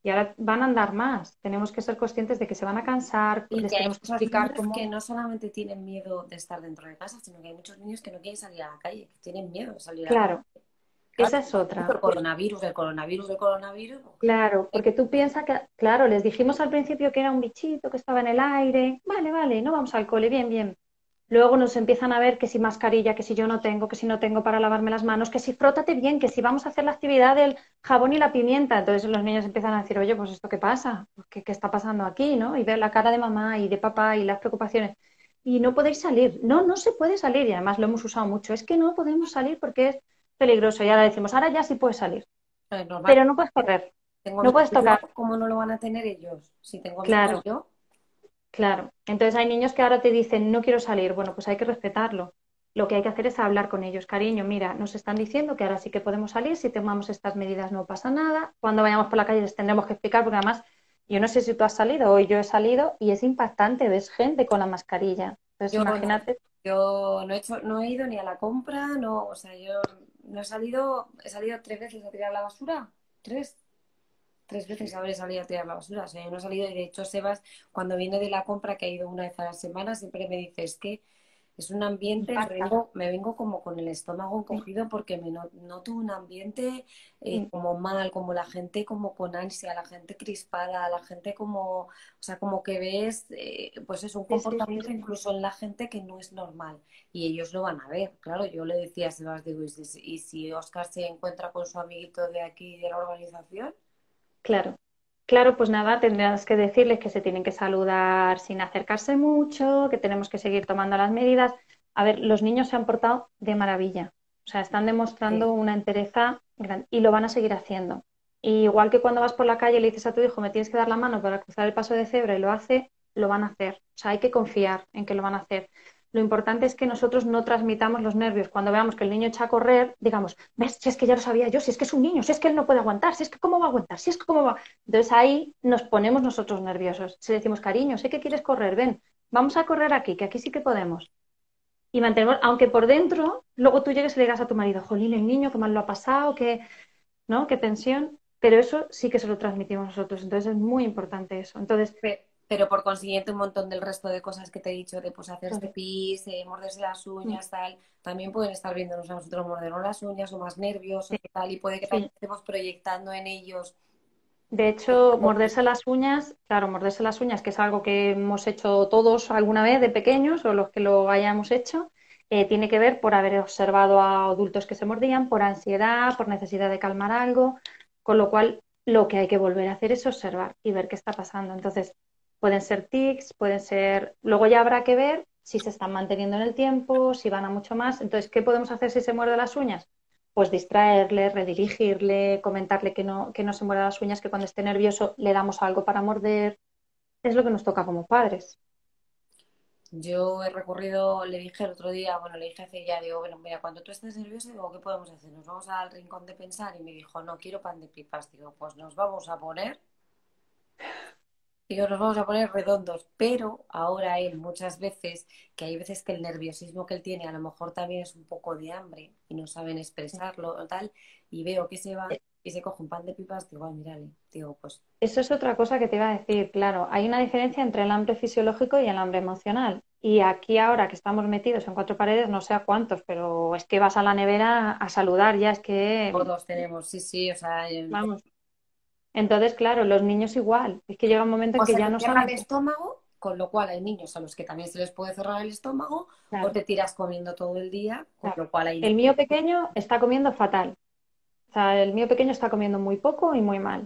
y ahora van a andar más. Tenemos que ser conscientes de que se van a cansar, Y les que hay tenemos que muchos explicar niños cómo. que no solamente tienen miedo de estar dentro de casa, sino que hay muchos niños que no quieren salir a la calle, que tienen miedo de salir a la Claro, calle. Claro, esa es otra. el coronavirus, el coronavirus, el coronavirus. Claro, porque tú piensas que, claro, les dijimos al principio que era un bichito que estaba en el aire. Vale, vale, no vamos al cole, bien, bien. Luego nos empiezan a ver que si mascarilla, que si yo no tengo, que si no tengo para lavarme las manos, que si frótate bien, que si vamos a hacer la actividad del jabón y la pimienta. Entonces los niños empiezan a decir, oye, pues esto qué pasa, pues, ¿qué está pasando aquí, ¿no? Y ver la cara de mamá y de papá y las preocupaciones. Y no podéis salir. No, no se puede salir. Y además lo hemos usado mucho. Es que no podemos salir porque es peligroso. Y ahora decimos, ahora ya sí puedes salir. Es normal. Pero no puedes correr, Tengo no miedo puedes yo, tocar. ¿cómo no lo van a tener ellos? Si tengo miedo Claro, yo, claro. Entonces hay niños que ahora te dicen, no quiero salir. Bueno, pues hay que respetarlo. Lo que hay que hacer es hablar con ellos. Cariño, mira, nos están diciendo que ahora sí que podemos salir, si tomamos estas medidas no pasa nada. Cuando vayamos por la calle les tendremos que explicar, porque además yo no sé si tú has salido, hoy yo he salido y es impactante, ves gente con la mascarilla. Entonces yo no. imagínate, Yo no he hecho, no he ido ni a la compra, no, o sea, yo no he salido 3 veces a tirar la basura. Tres. 3 veces habré salido a tirar la basura. O sea, yo no he salido y de hecho Sebas, cuando viene de la compra, que ha ido una vez a la semana, siempre me dice, es que es un ambiente, impacta. me vengo como con el estómago Sí, encogido porque noto un ambiente sí, como mal, como la gente como con ansia, la gente crispada, la gente como, o sea, como que ves, pues es un sí, sí, sí, comportamiento sí. incluso en la gente que no es normal y ellos lo van a ver. Claro, yo le decía a Sebas, digo, y si Oscar se encuentra con su amiguito de aquí de la organización? Claro, claro, pues nada, tendrás que decirles que se tienen que saludar sin acercarse mucho, que tenemos que seguir tomando las medidas. A ver, los niños se han portado de maravilla, o sea, están Sí. demostrando una entereza grande y lo van a seguir haciendo. Y igual que cuando vas por la calle y le dices a tu hijo, me tienes que dar la mano para cruzar el paso de cebra y lo hace, lo van a hacer. O sea, hay que confiar en que lo van a hacer. Lo importante es que nosotros no transmitamos los nervios. Cuando veamos que el niño echa a correr, digamos, ves, si es que ya lo sabía yo, si es que es un niño, si es que él no puede aguantar, si es que cómo va a aguantar, si es que cómo va. Entonces ahí nos ponemos nosotros nerviosos. Si decimos, cariño, sé que quieres correr, ven, vamos a correr aquí, que aquí sí que podemos. Y mantenemos, aunque por dentro, luego tú llegues y le digas a tu marido, jolín, el niño, qué mal lo ha pasado, qué, ¿no? Qué tensión. Pero eso sí que se lo transmitimos nosotros. Entonces es muy importante eso. Entonces, Pero por consiguiente un montón del resto de cosas que te he dicho, de pues hacerse claro, pis, morderse las mm, uñas, tal, también pueden estar viéndonos a nosotros mordernos las uñas o más nerviosos sí, y tal, y puede que también sí. estemos proyectando en ellos. De hecho, morderse las uñas, claro, morderse las uñas, que es algo que hemos hecho todos alguna vez de pequeños o los que lo hayamos hecho, tiene que ver por haber observado a adultos que se mordían, por ansiedad, por necesidad de calmar algo, con lo cual lo que hay que volver a hacer es observar y ver qué está pasando. Entonces, pueden ser tics, pueden ser. Luego ya habrá que ver si se están manteniendo en el tiempo, si van a mucho más. Entonces, ¿qué podemos hacer si se muerde las uñas? Pues distraerle, redirigirle, comentarle que no se muera las uñas, que cuando esté nervioso le damos algo para morder. Es lo que nos toca como padres. Yo he recurrido, le dije el otro día, bueno, le dije hace ya, digo, bueno, mira, cuando tú estés nervioso, digo, ¿qué podemos hacer? Nos vamos al rincón de pensar y me dijo, no, quiero pan de pipas. Digo, pues nos vamos a poner. Digo, nos vamos a poner redondos, pero ahora él muchas veces, que hay veces que el nerviosismo que él tiene a lo mejor también es un poco de hambre y no saben expresarlo o tal, y veo que se va y se coge un pan de pipas, digo, ay, mírale, digo, pues Eso es otra cosa que te iba a decir, claro. Hay una diferencia entre el hambre fisiológico y el hambre emocional. Y aquí ahora que estamos metidos en cuatro paredes, no sé a cuántos, pero es que vas a la nevera a saludar, ya es que, todos tenemos, sí, sí, o sea, vamos. Entonces, claro, los niños igual. Es que llega un momento en o que se ya te no cierra saben. el estómago, con lo cual hay niños a los que también se les puede cerrar el estómago, o Claro, te tiras comiendo todo el día, con claro. lo cual hay El mío pequeño está comiendo fatal. O sea, el mío pequeño está comiendo muy poco y muy mal.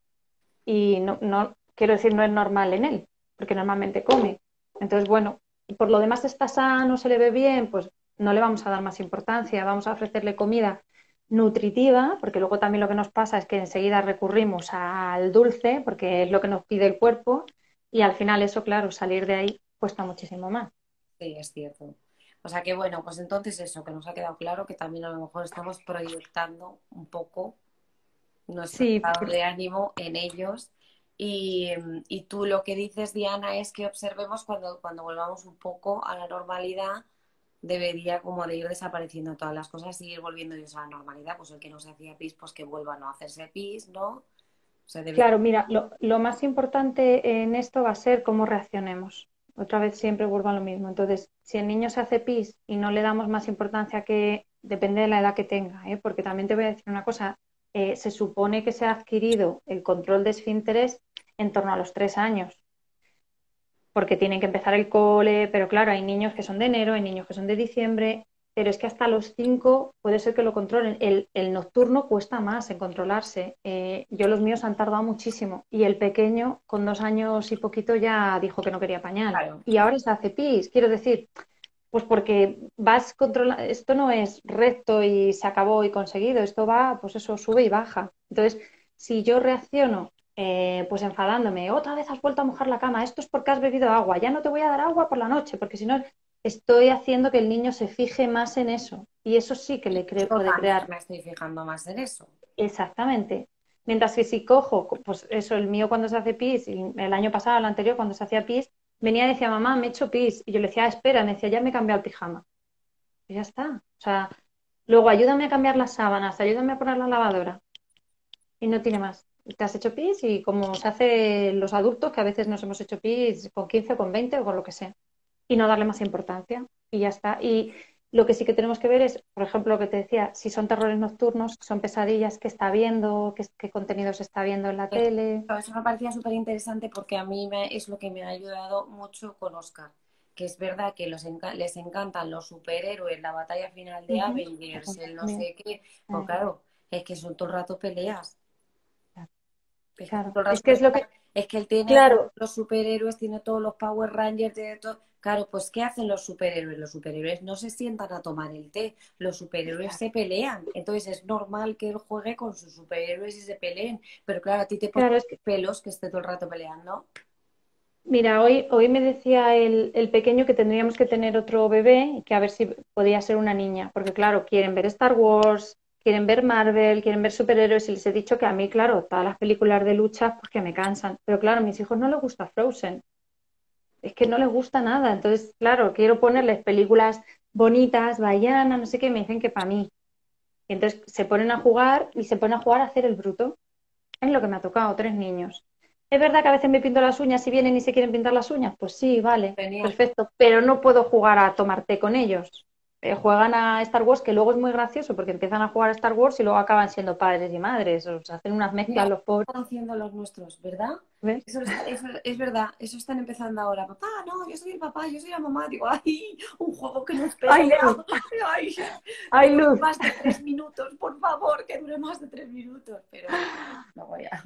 Y no, no, quiero decir, no es normal en él, porque normalmente come. Entonces, bueno, y por lo demás está sano, se le ve bien, pues no le vamos a dar más importancia, vamos a ofrecerle comida nutritiva, porque luego también lo que nos pasa es que enseguida recurrimos al dulce, porque es lo que nos pide el cuerpo, y al final eso, claro, salir de ahí cuesta muchísimo más. sí, es cierto. O sea que bueno, pues entonces eso, que nos ha quedado claro que también a lo mejor estamos proyectando un poco nuestro Sí, estado de ánimo en ellos. Y tú lo que dices, Diana, es que observemos cuando volvamos un poco a la normalidad, debería como de ir desapareciendo todas las cosas y ir volviendo ellos a la normalidad. Pues el que no se hacía pis, pues que vuelva a no hacerse pis, ¿no? O sea, debe... Claro, mira, lo más importante en esto va a ser cómo reaccionemos. Otra vez siempre vuelvo a lo mismo. Entonces, si el niño se hace pis y no le damos más importancia que depende de la edad que tenga, ¿eh? Porque también te voy a decir una cosa, se supone que se ha adquirido el control de esfínteres en torno a los 3 años, porque tienen que empezar el cole, pero claro, hay niños que son de enero, hay niños que son de diciembre, pero es que hasta los 5 puede ser que lo controlen. El nocturno cuesta más en controlarse. Yo los míos han tardado muchísimo y el pequeño con 2 años y poquito ya dijo que no quería pañal. Claro. Y ahora se hace pis, quiero decir, pues porque vas controlando, esto no es recto y se acabó y conseguido, esto va, pues eso, sube y baja. Entonces, si yo reacciono pues enfadándome, otra vez has vuelto a mojar la cama, esto es porque has bebido agua, ya no te voy a dar agua por la noche, porque si no estoy haciendo que el niño se fije más en eso. Y eso sí que Yo puede también crear me estoy fijando más en eso. exactamente. Mientras que si cojo, pues eso, el mío cuando se hace pis, y el año pasado, el anterior, cuando se hacía pis, venía y decía, mamá, me he hecho pis. Y yo le decía, "Ah, espera, me decía, ya me he cambiado el pijama. Y ya está. O sea, luego ayúdame a cambiar las sábanas, ayúdame a poner la lavadora. Y no tiene más. Te has hecho pis y como se hace los adultos, que a veces nos hemos hecho pis con 15 o con 20 o con lo que sea. Y no darle más importancia. Y ya está. Y lo que sí que tenemos que ver es, por ejemplo, lo que te decía, si son terrores nocturnos, son pesadillas, qué está viendo, qué contenido se está viendo en la tele. Eso me parecía súper interesante porque a mí es lo que me ha ayudado mucho con Oscar. Que es verdad que les encantan los superhéroes, la batalla final de Ujú. Avengers, el no También. sé qué. Pues Eh, claro, es que son todo el rato peleas. Es que son claro. todo el Es rato que es lo peleas. que. Es que él tiene todos Claro, los superhéroes, tiene todos los Power Rangers, tiene todo. Claro, pues ¿qué hacen los superhéroes? Los superhéroes no se sientan a tomar el té, los superhéroes se pelean. Entonces es normal que él juegue con sus superhéroes y se peleen. Pero claro, a ti te ponen claro, es que pelos que esté todo el rato peleando. mira, hoy me decía el pequeño que tendríamos que tener otro bebé y que a ver si podía ser una niña, porque claro, quieren ver Star Wars, quieren ver Marvel, quieren ver superhéroes y les he dicho que a mí, claro, todas las películas de lucha pues que me cansan, pero claro, a mis hijos no les gusta Frozen, es que no les gusta nada, entonces, claro, quiero ponerles películas bonitas, Vaiana, no sé qué, y me dicen que para mí. Y entonces se ponen a jugar y se ponen a jugar a hacer el bruto. Es lo que me ha tocado, 3 niños. ¿Es verdad que a veces me pinto las uñas si vienen y se quieren pintar las uñas? Pues sí, vale, Genial. perfecto, pero no puedo jugar a tomar té con ellos. Juegan a Star Wars, que luego es muy gracioso porque empiezan a jugar a Star Wars y luego acaban siendo padres y madres, o sea, hacen unas Mira, mezclas los pobres, están haciendo los nuestros, ¿verdad? ¿ves? Eso es verdad, eso están empezando ahora. Papá, no, yo soy el papá, yo soy la mamá. Digo, ay, un juego que nos ¡Ay, pelea. Luz! Ay, que ¡Ay, dure Luz! más de 3 minutos, por favor, que dure más de 3 minutos. Pero no voy a.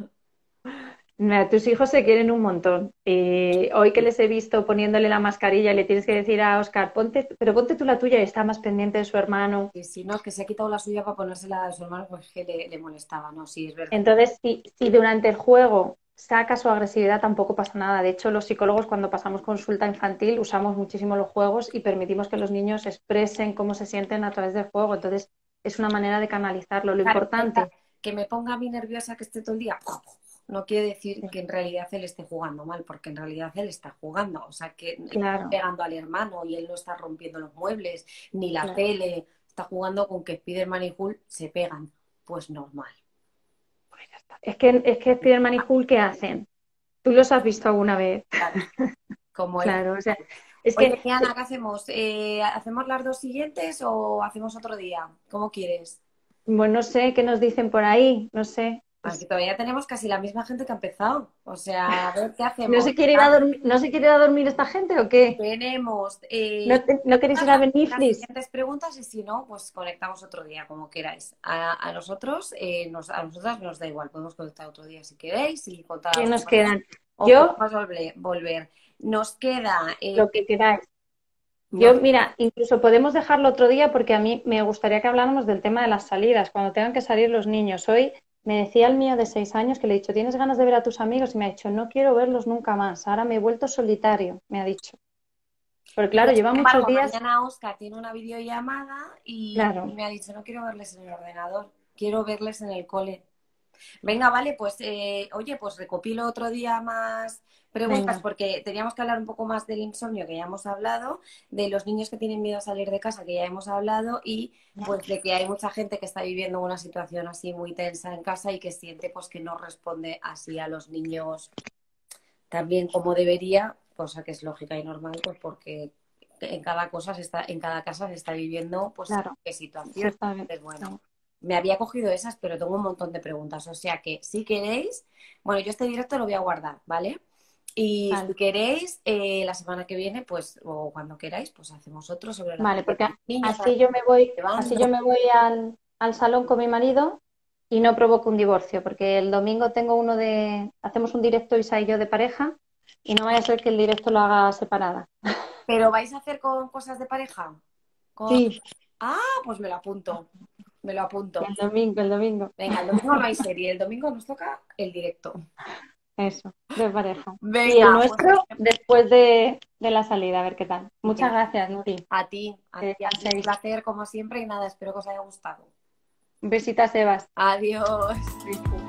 Mira, tus hijos se quieren un montón. Hoy que les he visto poniéndole la mascarilla y le tienes que decir a Oscar, ponte, pero ponte tú la tuya y está más pendiente de su hermano. Y si no, es que se ha quitado la suya para ponérsela a su hermano, pues que le molestaba, ¿no? Sí, es verdad. Entonces, si durante el juego saca su agresividad, tampoco pasa nada. De hecho, los psicólogos cuando pasamos consulta infantil usamos muchísimo los juegos y permitimos que los niños expresen cómo se sienten a través del juego. Entonces, es una manera de canalizarlo. Lo Claro, es verdad, importante, que me ponga a mí nerviosa que esté todo el día, no quiere decir sí, que en realidad él esté jugando mal, porque en realidad él está jugando, o sea, que está claro, pegando al hermano y él no está rompiendo los muebles, ni la claro. tele, está jugando con que Spiderman y Hulk se pegan, pues normal. Pues ya está. Es que Spiderman y Hulk, ¿qué hacen? ¿Tú los has visto alguna vez? Claro, como es. Claro, o sea, es Oye, que, Diana, ¿qué hacemos? ¿Hacemos las dos siguientes o hacemos otro día? ¿Cómo quieres? bueno, no sé qué nos dicen por ahí, no sé. Aunque Pues, todavía tenemos casi la misma gente que ha empezado. O sea, a ver qué ¿no hacemos. se quiere ir a dormir, no se quiere ir a dormir esta gente o qué? Tenemos ¿No queréis ir a ver las Netflix? siguientes preguntas y si no, pues conectamos otro día, como queráis. A nosotros, a nosotras nos da igual, podemos conectar otro día si queréis y contar ¿Qué las nos cosas quedan? o Yo, podemos volver. Nos queda, lo que queráis. Yo, nos- mira, incluso podemos dejarlo otro día porque a mí me gustaría que habláramos del tema de las salidas, cuando tengan que salir los niños. Hoy me decía el mío de 6 años que le he dicho, ¿tienes ganas de ver a tus amigos? Y me ha dicho, no quiero verlos nunca más. Ahora me he vuelto solitario, me ha dicho. Pero pero claro, sin lleva muchos embargo, días, mañana Oscar tiene una videollamada y claro. me ha dicho, no quiero verles en el ordenador, quiero verles en el cole. Venga, vale, pues oye, pues recopilo otro día más preguntas, Venga, porque teníamos que hablar un poco más del insomnio, que ya hemos hablado, de los niños que tienen miedo a salir de casa, que ya hemos hablado, y pues de que hay mucha gente que está viviendo una situación así muy tensa en casa y que siente pues que no responde así a los niños también como debería, cosa que es lógica y normal, pues porque en cada casa se está viviendo pues claro, qué se situación. está bien. Pues bueno, me había cogido esas, pero tengo un montón de preguntas. O sea que si queréis, bueno, yo este directo lo voy a guardar, ¿vale? Y si Vale, queréis, la semana que viene, pues, o cuando queráis, pues hacemos otro sobre la vale, parte porque de los niños, para así yo me voy, así llevando. yo me voy al salón con mi marido y no provoco un divorcio, porque el domingo tengo hacemos un directo Isa y yo de pareja y no vaya a ser que el directo lo haga separada. Pero vais a hacer con cosas de pareja. Con... Sí, Ah, pues me lo apunto. Me lo apunto. el domingo, Venga, el domingo no hay serie, el domingo nos toca el directo. eso, de pareja. Y el Venga, pues nuestro después de la salida, a ver qué tal. Muchas venga, gracias, Nuri. a Que ti, un descanséis. placer como siempre y nada, espero que os haya gustado. Un besito a Sebas. Adiós.